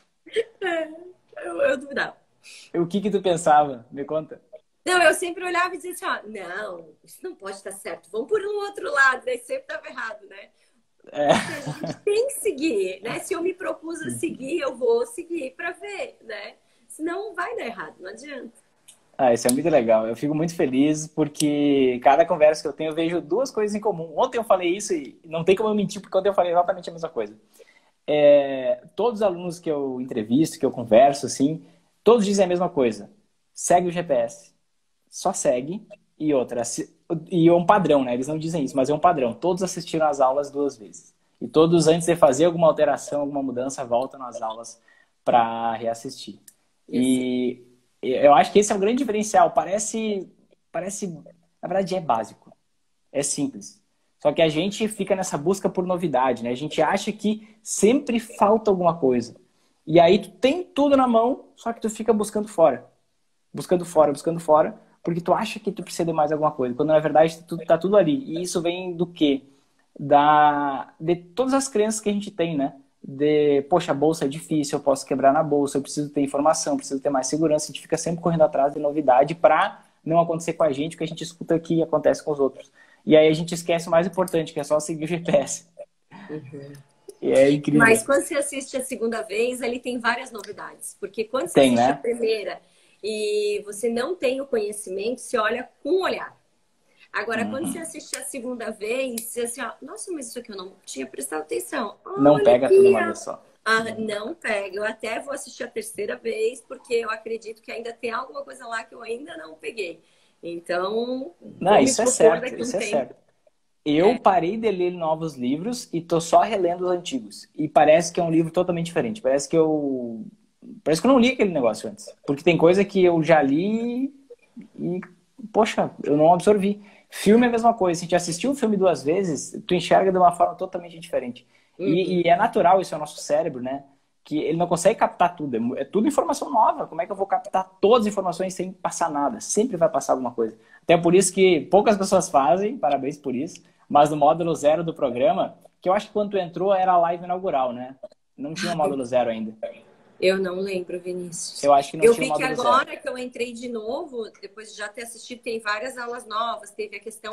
Eu duvidava. O que tu pensava? Me conta. Não, eu sempre olhava e dizia assim, ó, não, isso não pode estar certo, vamos por um outro lado, daí sempre estava errado, né? É. A gente tem que seguir, né? Se eu me propus a seguir, eu vou seguir para ver, né? Senão vai dar errado, não adianta. Ah, isso é muito legal. Eu fico muito feliz porque cada conversa que eu tenho eu vejo duas coisas em comum. Ontem eu falei isso e não tem como eu mentir porque ontem eu falei exatamente a mesma coisa. Todos os alunos que eu entrevisto, que eu converso, assim, todos dizem a mesma coisa. Segue o GPS. Só segue. E outra, e é um padrão, né? Eles não dizem isso, mas é um padrão. Todos assistiram às aulas 2 vezes. E todos, antes de fazer alguma alteração, alguma mudança, voltam às aulas para reassistir. E eu acho que esse é um grande diferencial. Parece, na verdade, é básico. É simples. Só que a gente fica nessa busca por novidade, né? A gente acha que sempre falta alguma coisa. E aí tu tem tudo na mão, só que tu fica buscando fora. Buscando fora, porque tu acha que tu precisa de mais alguma coisa. Quando na verdade tá tudo ali. E isso vem do quê? De todas as crenças que a gente tem, né? Poxa, a bolsa é difícil, eu posso quebrar na bolsa, eu preciso ter informação, eu preciso ter mais segurança. A gente fica sempre correndo atrás de novidade para não acontecer com a gente o que a gente escuta aqui e acontece com os outros. E aí a gente esquece o mais importante, que é só seguir o GPS. Uhum. E é incrível. Mas quando você assiste a segunda vez, ele tem várias novidades. Porque quando você assiste a primeira e você não tem o conhecimento, você olha com um olhar. Agora, quando você assiste a segunda vez, você assim, ó, nossa, mas isso aqui eu não tinha prestado atenção. Não pega tudo uma vez só. Não pega. Eu até vou assistir a terceira vez, porque eu acredito que ainda tem alguma coisa lá que eu ainda não peguei. Então, não, isso é certo, isso é certo. Eu parei de ler novos livros e tô só relendo os antigos. E parece que é um livro totalmente diferente. Parece que eu não li aquele negócio antes. Porque tem coisa que eu já li e, poxa, eu não absorvi. Filme é a mesma coisa. Se a gente assistiu um filme 2 vezes, tu enxerga de uma forma totalmente diferente. E é natural, isso é o nosso cérebro, né? Que ele não consegue captar tudo. É tudo informação nova. Como é que eu vou captar todas as informações sem passar nada? Sempre vai passar alguma coisa. Até por isso que poucas pessoas fazem, parabéns por isso, mas no módulo 0 do programa, que eu acho que quando tu entrou era a live inaugural, né? Não tinha o módulo 0 ainda. Eu não lembro, Vinícius. Eu acho que não tinha o módulo 0. Eu vi que agora que eu entrei de novo, depois de já ter assistido, tem várias aulas novas. Teve a questão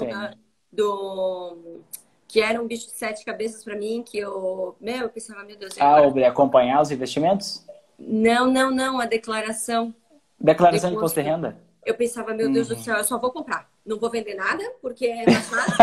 que era um bicho de 7 cabeças para mim, que eu pensava, meu Deus. Acompanhar os investimentos? Não, a declaração. Declaração de imposto de renda? Eu pensava, meu Deus do céu, eu só vou comprar. Não vou vender nada, porque é mais fácil.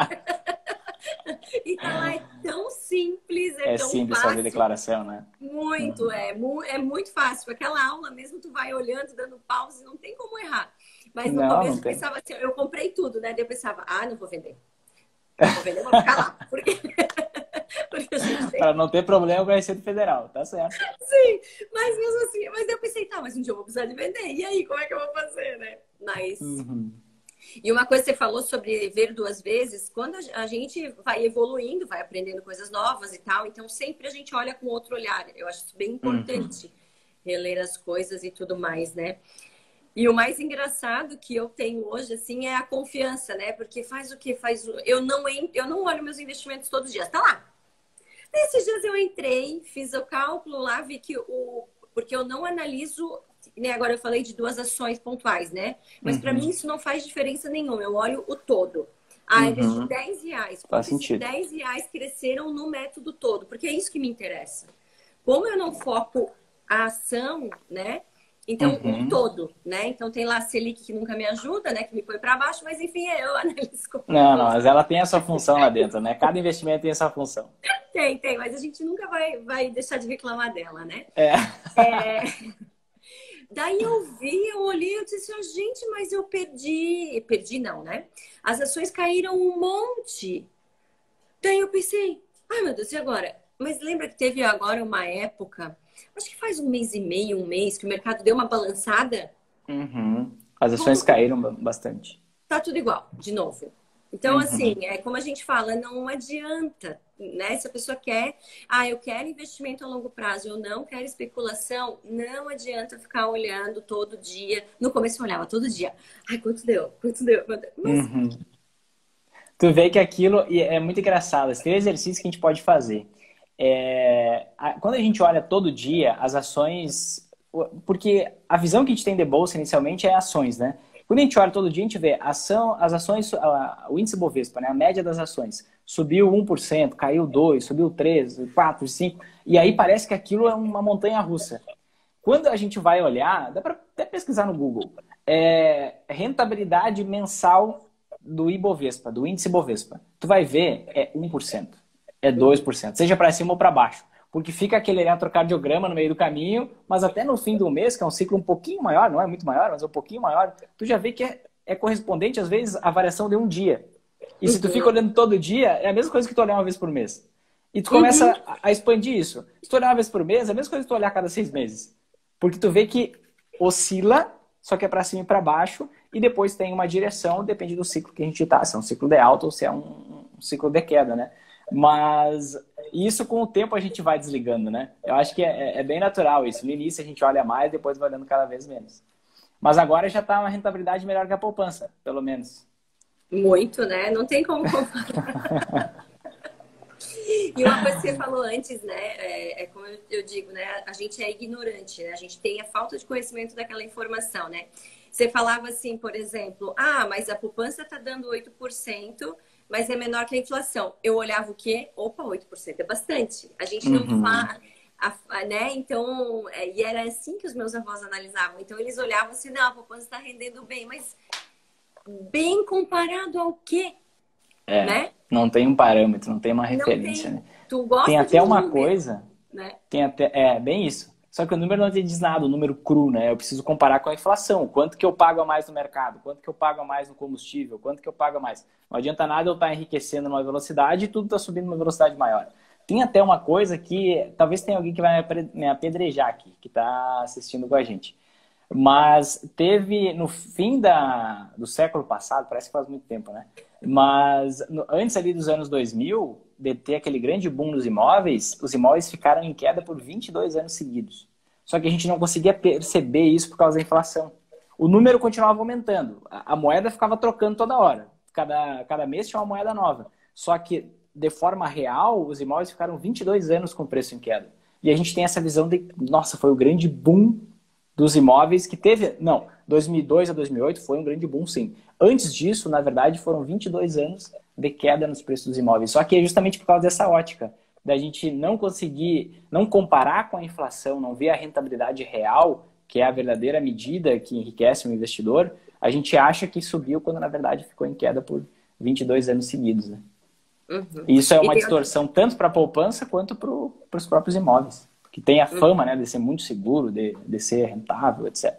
E tá lá, é tão simples, é tão simples fácil. fazer declaração, né? Muito, é muito fácil. Aquela aula mesmo, tu vai olhando, dando pause, não tem como errar. Mas no começo eu pensava assim, eu comprei tudo, né? Daí eu pensava, não vou vender. Não vou vender, vou ficar lá. Porque a gente tem... Para não ter problema com a Receita Federal, tá certo. Sim, mas mesmo assim, mas eu pensei, mas um dia eu vou precisar de vender. E aí, como é que eu vou fazer, né? Mas... E uma coisa que você falou sobre ver 2 vezes, quando a gente vai evoluindo, vai aprendendo coisas novas e tal, então sempre a gente olha com outro olhar. Eu acho isso bem importante, reler as coisas e tudo mais, né? E o mais engraçado que eu tenho hoje, assim, é a confiança, né? Porque faz o quê? Eu não olho meus investimentos todos os dias, tá lá. Nesses dias eu entrei, fiz o cálculo lá, vi que porque eu não analiso... Né, agora eu falei de 2 ações pontuais, né? Mas para mim isso não faz diferença nenhuma. Eu olho o todo. Eu investi R$10. Faz sentido. R$10 cresceram no método todo, porque é isso que me interessa. Como eu não foco a ação, né? Então, um todo, né? Então, tem lá a Selic que nunca me ajuda, né? Que me põe para baixo, mas enfim, eu analiso como Não, não, mas ela tem a sua função lá dentro, né? Cada investimento tem essa função. tem, mas a gente nunca vai deixar de reclamar dela, né? É. É... Daí eu olhei, eu disse assim, gente, mas eu perdi. Perdi não, né? As ações caíram um monte. Daí eu pensei, ai meu Deus, e agora? Mas lembra que teve agora uma época, acho que faz um mês e meio, um mês, que o mercado deu uma balançada? Uhum. As ações caíram bastante. Tá tudo igual, de novo. Então, assim, é como a gente fala, não adianta, né? Se a pessoa quer, eu quero investimento a longo prazo, eu não quero especulação, não adianta ficar olhando todo dia. No começo eu olhava todo dia. Ai, quanto deu? Quanto deu? Quanto deu? Mas... Tu vê que aquilo e é muito engraçado. Esse tem um exercício que a gente pode fazer. Quando a gente olha todo dia as ações, porque a visão que a gente tem de bolsa inicialmente é ações, né? Quando a gente olha todo dia, a gente vê as ações, o índice Bovespa, né? A média das ações, subiu 1%, caiu 2%, subiu 3%, 4%, 5%, e aí parece que aquilo é uma montanha russa. Quando a gente vai olhar, dá para até pesquisar no Google, rentabilidade mensal do Ibovespa, do índice Bovespa. Tu vai ver, é 1%, é 2%, seja para cima ou para baixo. Porque fica aquele eletrocardiograma no meio do caminho, mas até no fim do mês, que é um ciclo um pouquinho maior, não é muito maior, mas é um pouquinho maior, tu já vê que é correspondente, às vezes, à variação de um dia. E se tu fica olhando todo dia, é a mesma coisa que tu olhar uma vez por mês. E tu começa a expandir isso. Se tu olhar uma vez por mês, é a mesma coisa que tu olhar a cada 6 meses. Porque tu vê que oscila, só que é para cima e para baixo, e depois tem uma direção, depende do ciclo que a gente está, se é um ciclo de alta ou se é um ciclo de queda, né? Mas isso com o tempo a gente vai desligando, né? Eu acho que é bem natural isso. No início a gente olha mais, depois vai olhando cada vez menos. Mas agora já está uma rentabilidade melhor que a poupança, pelo menos. Muito, né? Não tem como comparar. E uma coisa que você falou antes, né? Como eu digo, né? A gente é ignorante, né? A gente tem a falta de conhecimento daquela informação, né? Você falava assim, por exemplo, mas a poupança está dando 8%, mas é menor que a inflação. Eu olhava o quê? Opa, 8% é bastante. A gente não fala, né? Então, e era assim que os meus avós analisavam. Então, eles olhavam assim, não, a poupança está rendendo bem, mas bem comparado ao quê? Né? Não tem um parâmetro, não tem uma referência, né? Tu gosta tem até de uma número, coisa, né? Bem isso. Só que o número não te diz nada, o número cru, né? Eu preciso comparar com a inflação. Quanto que eu pago a mais no mercado? Quanto que eu pago a mais no combustível? Quanto que eu pago a mais? Não adianta nada eu estar enriquecendo numa velocidade e tudo está subindo numa velocidade maior. Tem até uma coisa que talvez tenha alguém que vai me apedrejar aqui, que está assistindo com a gente. Mas teve no fim do século passado, parece que faz muito tempo, né? Mas antes ali dos anos 2000, de ter aquele grande boom nos imóveis, os imóveis ficaram em queda por 22 anos seguidos. Só que a gente não conseguia perceber isso por causa da inflação. O número continuava aumentando. A moeda ficava trocando toda hora. Cada mês tinha uma moeda nova. Só que, de forma real, os imóveis ficaram 22 anos com preço em queda. E a gente tem essa visão de, nossa, foi o grande boom dos imóveis que teve... Não, 2002 a 2008 foi um grande boom, sim. Antes disso, na verdade, foram 22 anos de queda nos preços dos imóveis. Só que é justamente por causa dessa ótica, da gente não conseguir, não comparar com a inflação, não ver a rentabilidade real, que é a verdadeira medida que enriquece o investidor, a gente acha que subiu quando, na verdade, ficou em queda por 22 anos seguidos. Né? E isso é uma distorção tanto para a poupança quanto para os próprios imóveis, que tem a fama, né, de ser muito seguro, de ser rentável, etc.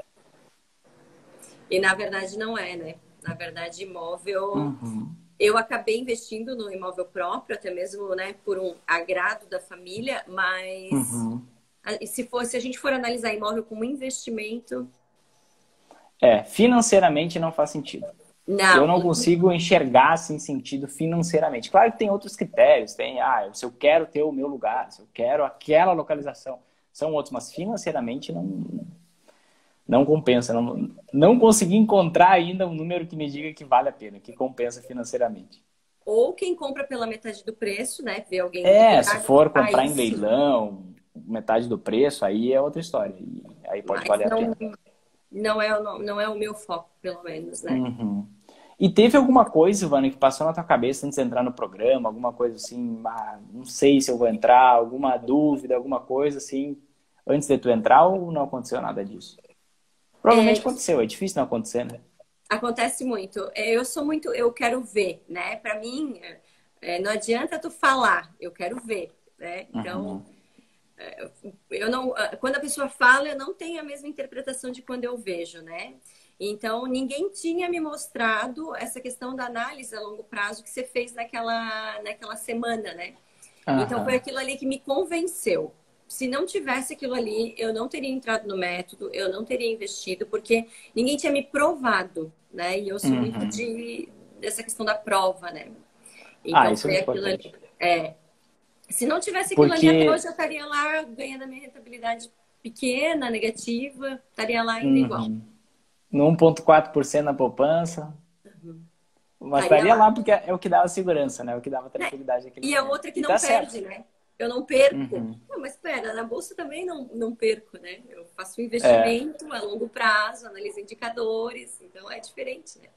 E na verdade não é, né? Na verdade, imóvel... Eu acabei investindo no imóvel próprio, até mesmo, né, por um agrado da família, mas se a gente for analisar imóvel como investimento... Financeiramente não faz sentido. Eu não consigo enxergar assim, sentido financeiramente. Claro que tem outros critérios, se eu quero ter o meu lugar, se eu quero aquela localização, são outros, mas financeiramente não compensa. Não consegui encontrar ainda um número que me diga que vale a pena, que compensa financeiramente. Ou quem compra pela metade do preço, né? Ver alguém... se for comprar em leilão, metade do preço, aí é outra história. Aí pode valer a pena. Não é o meu foco, pelo menos, né? E teve alguma coisa, Ivana, que passou na tua cabeça antes de entrar no programa? Alguma coisa assim, não sei se eu vou entrar, alguma dúvida, alguma coisa assim? antes de tu entrar ou não aconteceu nada disso? Provavelmente aconteceu, é difícil não acontecer, né? Acontece muito. Eu sou muito, eu quero ver, né? Para mim, não adianta tu falar, eu quero ver, né? Então, Uhum. eu não, quando a pessoa fala, eu não tenho a mesma interpretação de quando eu vejo, né? Então, ninguém tinha me mostrado essa questão da análise a longo prazo que você fez naquela semana, né? Então, foi Aham. aquilo ali que me convenceu. Se não tivesse aquilo ali, eu não teria entrado no método, eu não teria investido, porque ninguém tinha me provado, né? E eu sou muito Uhum. dessa questão da prova, né? Ah, Então, isso é foi muito aquilo ali. importante. Se não tivesse aquilo ali, até hoje Porque eu estaria lá ganhando a minha rentabilidade pequena, negativa, estaria lá ainda igual. uhum, no 1,4% na poupança, mas Estaria estaria lá. lá porque é o que dava segurança, né? É o que dava Né? tranquilidade naquele E a momento. outra que E não tá certo. perde, né? Eu não perco. Uhum. Não, mas espera, na bolsa também não perco, né? Eu faço um É, investimento a longo prazo, analiso indicadores, então é diferente, né?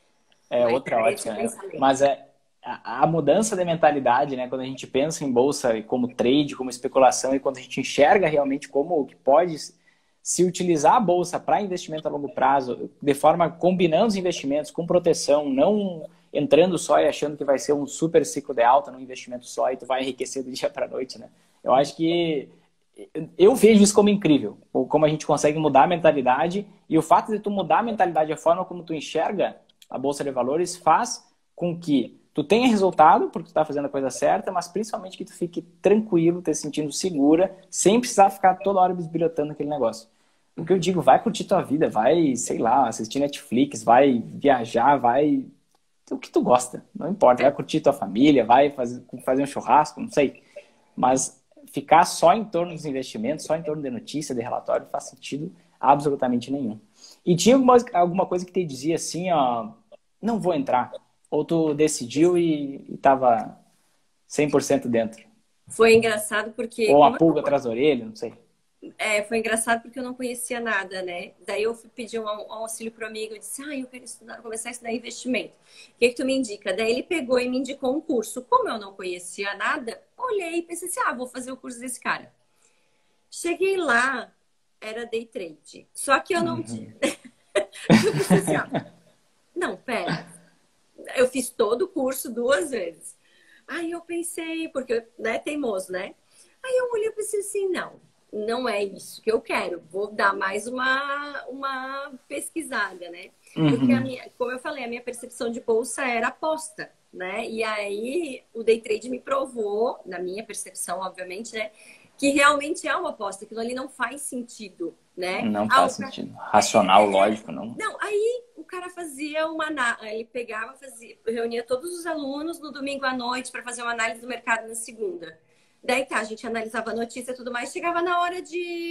é Mas outra era esse o ótica, né? pensamento. Mas a mudança de mentalidade, né? Quando a gente pensa em bolsa e como trade, como especulação, e quando a gente enxerga realmente como que pode se utilizar a bolsa para investimento a longo prazo, de forma combinando os investimentos com proteção, não entrando só e achando que vai ser um super ciclo de alta num investimento só e tu vai enriquecer do dia para a noite, né? Eu acho que eu vejo isso como incrível, como a gente consegue mudar a mentalidade e o fato de tu mudar a mentalidade, a forma como tu enxerga a bolsa de valores faz com que tu tenha resultado porque tu está fazendo a coisa certa, mas principalmente que tu fique tranquilo, te sentindo segura, sem precisar ficar toda hora bisbilhotando aquele negócio. O que eu digo, vai curtir tua vida, vai, sei lá, assistir Netflix, vai viajar, vai o que tu gosta, não importa, vai curtir tua família, vai fazer um churrasco, não sei. Mas ficar só em torno dos investimentos, só em torno de notícia, de relatório, não faz sentido absolutamente nenhum. E tinha alguma coisa que te dizia assim, ó, não vou entrar. Ou tu decidiu e tava 100% dentro. Foi engraçado porque, Ou uma como pulga atrás da orelha, não sei. foi engraçado porque eu não conhecia nada, né? Daí eu fui pedir um auxílio para o amigo, eu disse, eu quero estudar, começar a estudar investimento. O que tu me indica? Daí ele pegou e me indicou um curso. Como eu não conhecia nada, olhei e pensei assim, vou fazer o curso desse cara. Cheguei lá, era day trade. Só que eu não tinha. Uhum. Eu pensei assim, não, pera. Eu fiz todo o curso 2 vezes. Aí eu pensei, porque, né, teimoso, né? Aí eu olhei e pensei assim, não é isso que eu quero. Vou dar mais uma pesquisada, né? Porque Uhum. como eu falei, a minha percepção de bolsa era aposta, né? E aí o day trade me provou, na minha percepção, obviamente, né? Que realmente é uma aposta, aquilo ali não faz sentido, né? Não faz sentido. Racional, lógico, não. Não, aí o cara fazia ele pegava, reunia todos os alunos no domingo à noite para fazer uma análise do mercado na segunda. Daí tá, a gente analisava a notícia e tudo mais, chegava na hora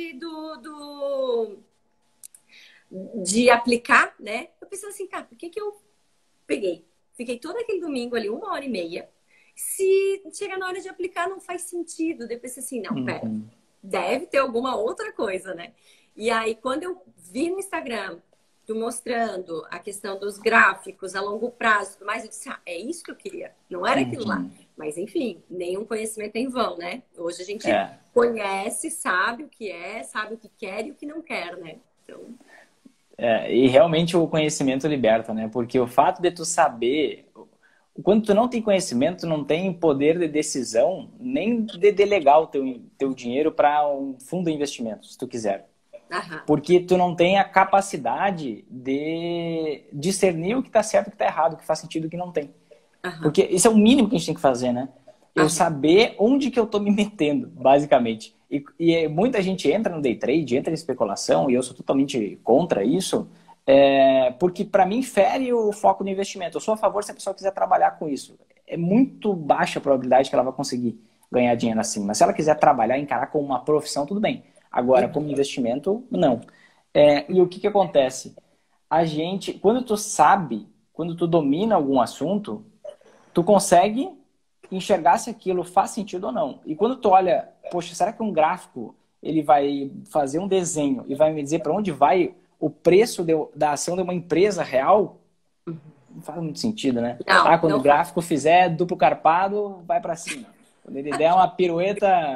de aplicar, né? Eu pensava assim, cara, por que que eu peguei? Fiquei todo aquele domingo ali, 1 hora e meia. Se chegar na hora de aplicar, não faz sentido. Daí eu pensei assim, não, pera, Uhum. deve ter alguma outra coisa, né? E aí, quando eu vi no Instagram, tu mostrando a questão dos gráficos a longo prazo e tudo mais, eu disse, é isso que eu queria. Não era aquilo lá. Uhum. Mas, enfim, nenhum conhecimento é em vão, né? Hoje a gente É. conhece, sabe o que é, sabe o que quer e o que não quer, né? Então, E realmente o conhecimento liberta, né? Porque o fato de tu saber, quando tu não tem conhecimento, tu não tem poder de decisão nem de delegar o teu dinheiro para um fundo de investimento, se tu quiser. aham, Porque tu não tem a capacidade de discernir o que está certo e o que está errado, o que faz sentido e o que não tem. aham, Porque isso é o mínimo que a gente tem que fazer, né? Eu aham, saber onde que eu estou me metendo, basicamente. E muita gente entra no day trade, entra em especulação, e eu sou totalmente contra isso, porque para mim fere o foco do investimento. Eu sou a favor se a pessoa quiser trabalhar com isso. É muito baixa a probabilidade que ela vai conseguir ganhar dinheiro assim. Mas se ela quiser trabalhar, encarar como uma profissão, tudo bem. Agora, como investimento, não. E o que acontece? A gente, quando tu sabe, quando tu domina algum assunto, tu consegue enxergar se aquilo faz sentido ou não. E quando tu olha, poxa, será que um gráfico ele vai fazer um desenho e vai me dizer para onde vai o preço da ação de uma empresa real? Não faz muito sentido, né? Ah, não, quando o não faz. gráfico fizer duplo carpado, vai para cima. Quando ele der uma pirueta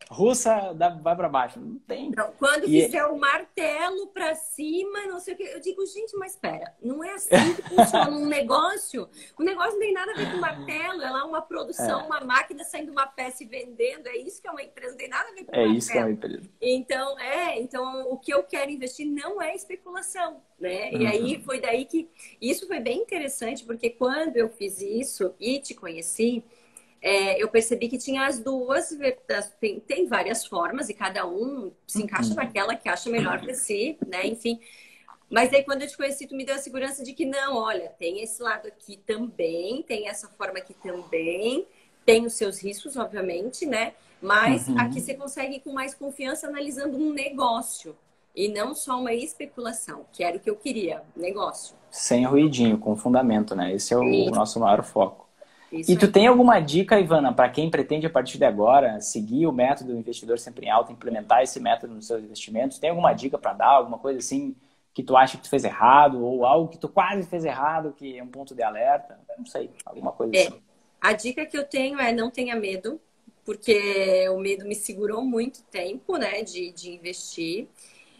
russa vai para baixo. Não tem. Não, quando fizer o martelo para cima, não sei o que, eu digo, gente, mas espera, não é assim que funciona um negócio? O negócio não tem nada a ver com martelo, é lá uma produção, uma máquina saindo uma peça e vendendo, é isso que é uma empresa, não tem nada a ver com martelo. Isso que é uma empresa. Então, o que eu quero investir não é especulação, né? E aí foi daí que isso foi bem interessante, porque quando eu fiz isso e te conheci, eu percebi que tinha as duas, tem várias formas e cada um se encaixa naquela que acha melhor para si, né? Enfim. Mas aí quando eu te conheci, tu me deu a segurança de que não, olha, tem esse lado aqui também, tem essa forma aqui também, tem os seus riscos, obviamente, né? Mas aqui você consegue ir com mais confiança analisando um negócio e não só uma especulação, que era o que eu queria, negócio. Sem ruidinho, com fundamento, né? Esse é o nosso maior foco. Isso E tu aí. tem alguma dica, Ivana, para quem pretende a partir de agora seguir o método investidor sempre em alta, implementar esse método nos seus investimentos? Tem alguma dica para dar, alguma coisa assim que tu acha que tu fez errado ou algo que tu quase fez errado, que é um ponto de alerta? Não sei, alguma coisa assim. A dica que eu tenho é não tenha medo, porque o medo me segurou muito tempo, né, de investir.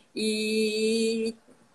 E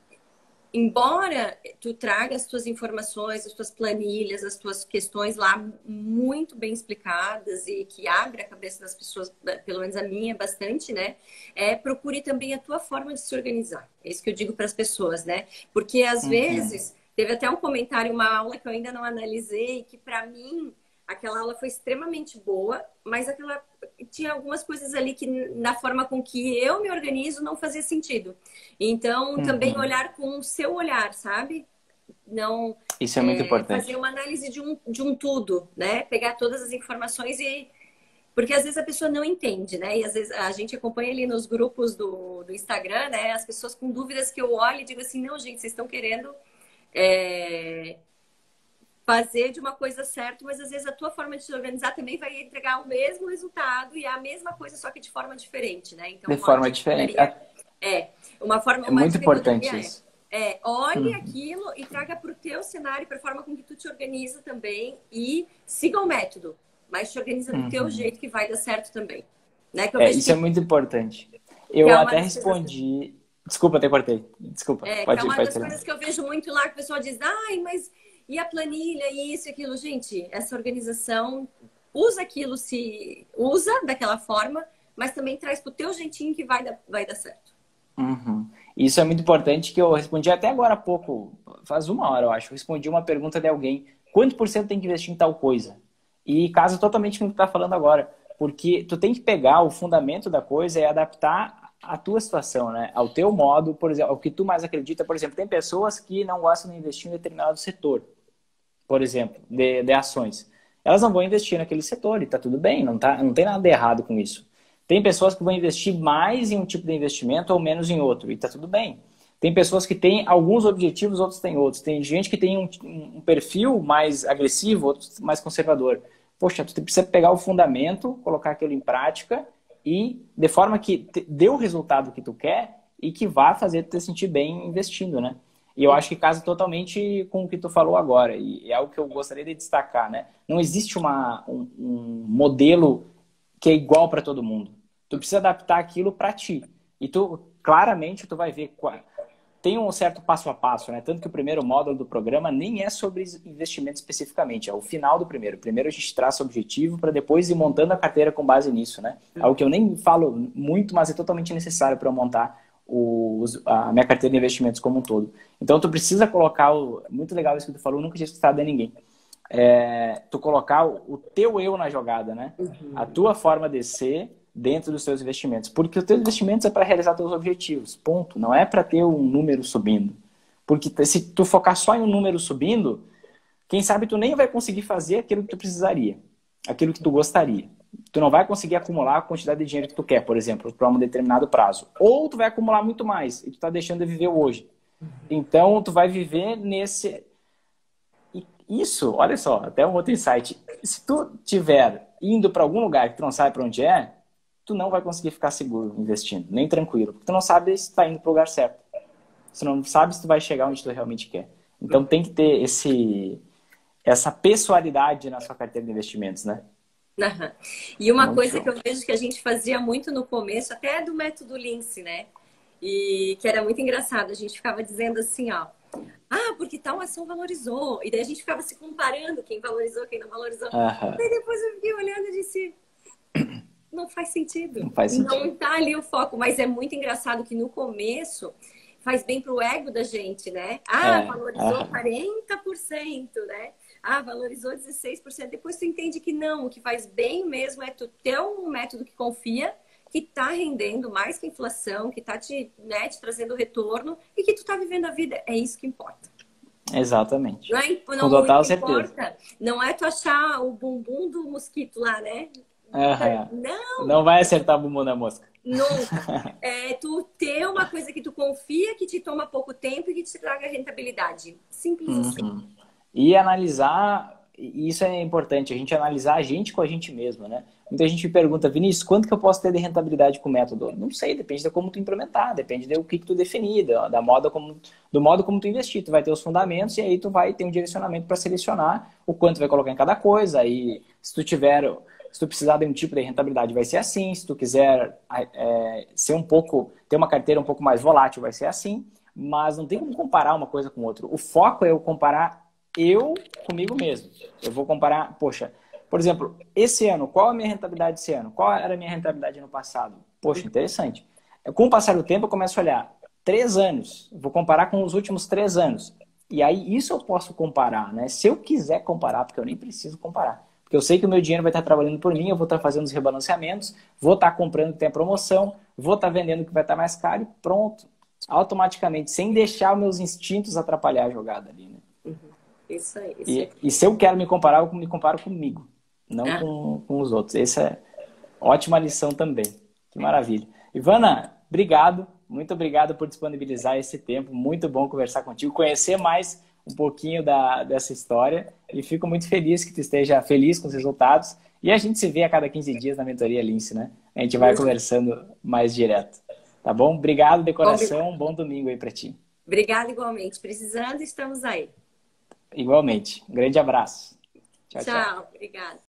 embora tu traga as tuas informações, as tuas planilhas, as tuas questões lá muito bem explicadas e que abre a cabeça das pessoas, pelo menos a minha bastante, né? Procure também a tua forma de se organizar. É isso que eu digo para as pessoas, né? Porque às vezes teve até um comentário, uma aula que eu ainda não analisei, que para mim aquela aula foi extremamente boa, mas tinha algumas coisas ali que na forma com que eu me organizo não fazia sentido. Então, também olhar com o seu olhar, sabe? Não, isso é muito importante. Fazer uma análise de um tudo, né? Pegar todas as informações porque às vezes a pessoa não entende, né? E às vezes a gente acompanha ali nos grupos do Instagram, né? As pessoas com dúvidas que eu olho e digo assim, não, gente, vocês estão querendo fazer de uma coisa certa, mas às vezes a tua forma de se organizar também vai entregar o mesmo resultado e a mesma coisa, só que de forma diferente, né? Então, de forma diferente. Uma muito importante isso. Olhe aquilo e traga para o teu cenário, para a forma com que tu te organiza também e siga o método, mas te organiza do teu jeito que vai dar certo também. Né? Isso é muito importante. Eu até respondi... Desculpa, até cortei. Desculpa. Pode é uma das coisas que eu vejo muito lá, que o pessoal diz, ai, mas e a planilha, isso e aquilo? Gente, essa organização, usa aquilo, usa daquela forma, mas também traz pro teu jeitinho que vai dar certo. Isso é muito importante, que eu respondi até agora há pouco, faz uma hora, eu acho. Eu respondi uma pergunta de alguém, quanto por cento tem que investir em tal coisa? E casa totalmente com o que tu tá falando agora, porque tu tem que pegar o fundamento da coisa e adaptar a tua situação, né? Ao teu modo, por exemplo, ao que tu mais acredita. Por exemplo, tem pessoas que não gostam de investir em determinado setor, por exemplo, de ações. Elas não vão investir naquele setor e tá tudo bem, não tem nada de errado com isso. Tem pessoas que vão investir mais em um tipo de investimento ou menos em outro e tá tudo bem. Tem pessoas que têm alguns objetivos, outros têm outros. Tem gente que tem um perfil mais agressivo, outros mais conservador. Poxa, tu precisa pegar o fundamento, colocar aquilo em prática e de forma que dê o resultado que tu quer e que vá fazer tu te sentir bem investindo, né? E eu acho que casa totalmente com o que tu falou agora. E é algo que eu gostaria de destacar, né? Não existe um modelo que é igual para todo mundo. Tu precisa adaptar aquilo para ti. E claramente, tu vai ver... Tem um certo passo a passo, né? Tanto que o primeiro módulo do programa nem é sobre investimento especificamente, é o final do primeiro. Primeiro a gente traça o objetivo para depois ir montando a carteira com base nisso, né? Algo que eu nem falo muito, mas é totalmente necessário para eu montar a minha carteira de investimentos como um todo. Então tu precisa colocar, muito legal isso que tu falou, nunca tinha escutado de ninguém. Tu colocar o teu eu na jogada, né? A tua forma de ser dentro dos seus investimentos. Porque os teus investimentos é para realizar teus objetivos, ponto. Não é para ter um número subindo. Porque se tu focar só em um número subindo, quem sabe tu nem vai conseguir fazer aquilo que tu precisaria, aquilo que tu gostaria. Tu não vai conseguir acumular a quantidade de dinheiro que tu quer, por exemplo, para um determinado prazo. Ou tu vai acumular muito mais e tu tá deixando de viver hoje. Então, tu vai viver nesse... Isso, olha só, até um outro insight. Se tu tiver indo para algum lugar que tu não sabe para onde é, tu não vai conseguir ficar seguro investindo, nem tranquilo. Porque tu não sabe se tu tá indo para o lugar certo. Tu não sabe se tu vai chegar onde tu realmente quer. Então tem que ter essa pessoalidade na sua carteira de investimentos, né? Aham. E uma Muito coisa show. que eu vejo que a gente fazia muito no começo, até do método Lince, né? E que era muito engraçado. A gente ficava dizendo assim, ó. Ah, porque tal ação valorizou. E daí a gente ficava se comparando, quem valorizou, quem não valorizou. Aham. Daí depois eu fiquei olhando e disse, não faz sentido. Não faz sentido. Não tá ali o foco. Mas é muito engraçado que no começo faz bem pro ego da gente, né? Ah, É. valorizou Aham. 40%, né? Ah, valorizou 16%. Depois tu entende que não, o que faz bem mesmo é tu ter um método que confia, que tá rendendo mais que a inflação, que tá te, né, te trazendo retorno e que tu tá vivendo a vida. É isso que importa. Exatamente. Não é, Com não, o total que certeza. importa não é tu achar o bumbum do mosquito lá, né? Aham. Não, Não vai acertar o bumbum da mosca. nunca. É tu ter uma coisa que tu confia, que te toma pouco tempo e que te traga rentabilidade. Simples assim. Uhum. E analisar, e isso é importante, a gente analisar a gente com a gente mesmo, né? Muita gente me pergunta, Vinícius, quanto que eu posso ter de rentabilidade com o método? Não sei, depende de como tu implementar, depende do que tu definir, da moda como, do modo como tu investir. Tu vai ter os fundamentos e aí tu vai ter um direcionamento para selecionar o quanto vai colocar em cada coisa. Aí, se tu precisar de um tipo de rentabilidade, vai ser assim. Se tu quiser ser um pouco, ter uma carteira um pouco mais volátil, vai ser assim. Mas não tem como comparar uma coisa com outra. O foco é eu comparar eu comigo mesmo. Eu vou comparar, poxa, por exemplo, esse ano, qual a minha rentabilidade esse ano? Qual era a minha rentabilidade no passado? Poxa, interessante. Com o passar do tempo, eu começo a olhar 3 anos, vou comparar com os últimos 3 anos. E aí, isso eu posso comparar, né? Se eu quiser comparar, porque eu nem preciso comparar. Porque eu sei que o meu dinheiro vai estar trabalhando por mim, eu vou estar fazendo os rebalanceamentos, vou estar comprando o que tem a promoção, vou estar vendendo o que vai estar mais caro e pronto. Automaticamente, sem deixar os meus instintos atrapalhar a jogada ali, né? Isso aí, isso E, aí. e se eu quero me comparar, eu me comparo comigo, não Ah, com os outros. Essa é ótima lição também. Que maravilha. Ivana, obrigado. Muito obrigado por disponibilizar esse tempo. Muito bom conversar contigo, conhecer mais um pouquinho dessa história. E fico muito feliz que tu esteja feliz com os resultados. E a gente se vê a cada 15 dias na mentoria Lince, né? A gente vai conversando mais direto. Tá bom? Obrigado de combinado. coração. Um bom domingo aí para ti. Obrigada igualmente. Precisando, estamos aí. Igualmente. Um grande abraço. Tchau, tchau. Tchau, obrigada.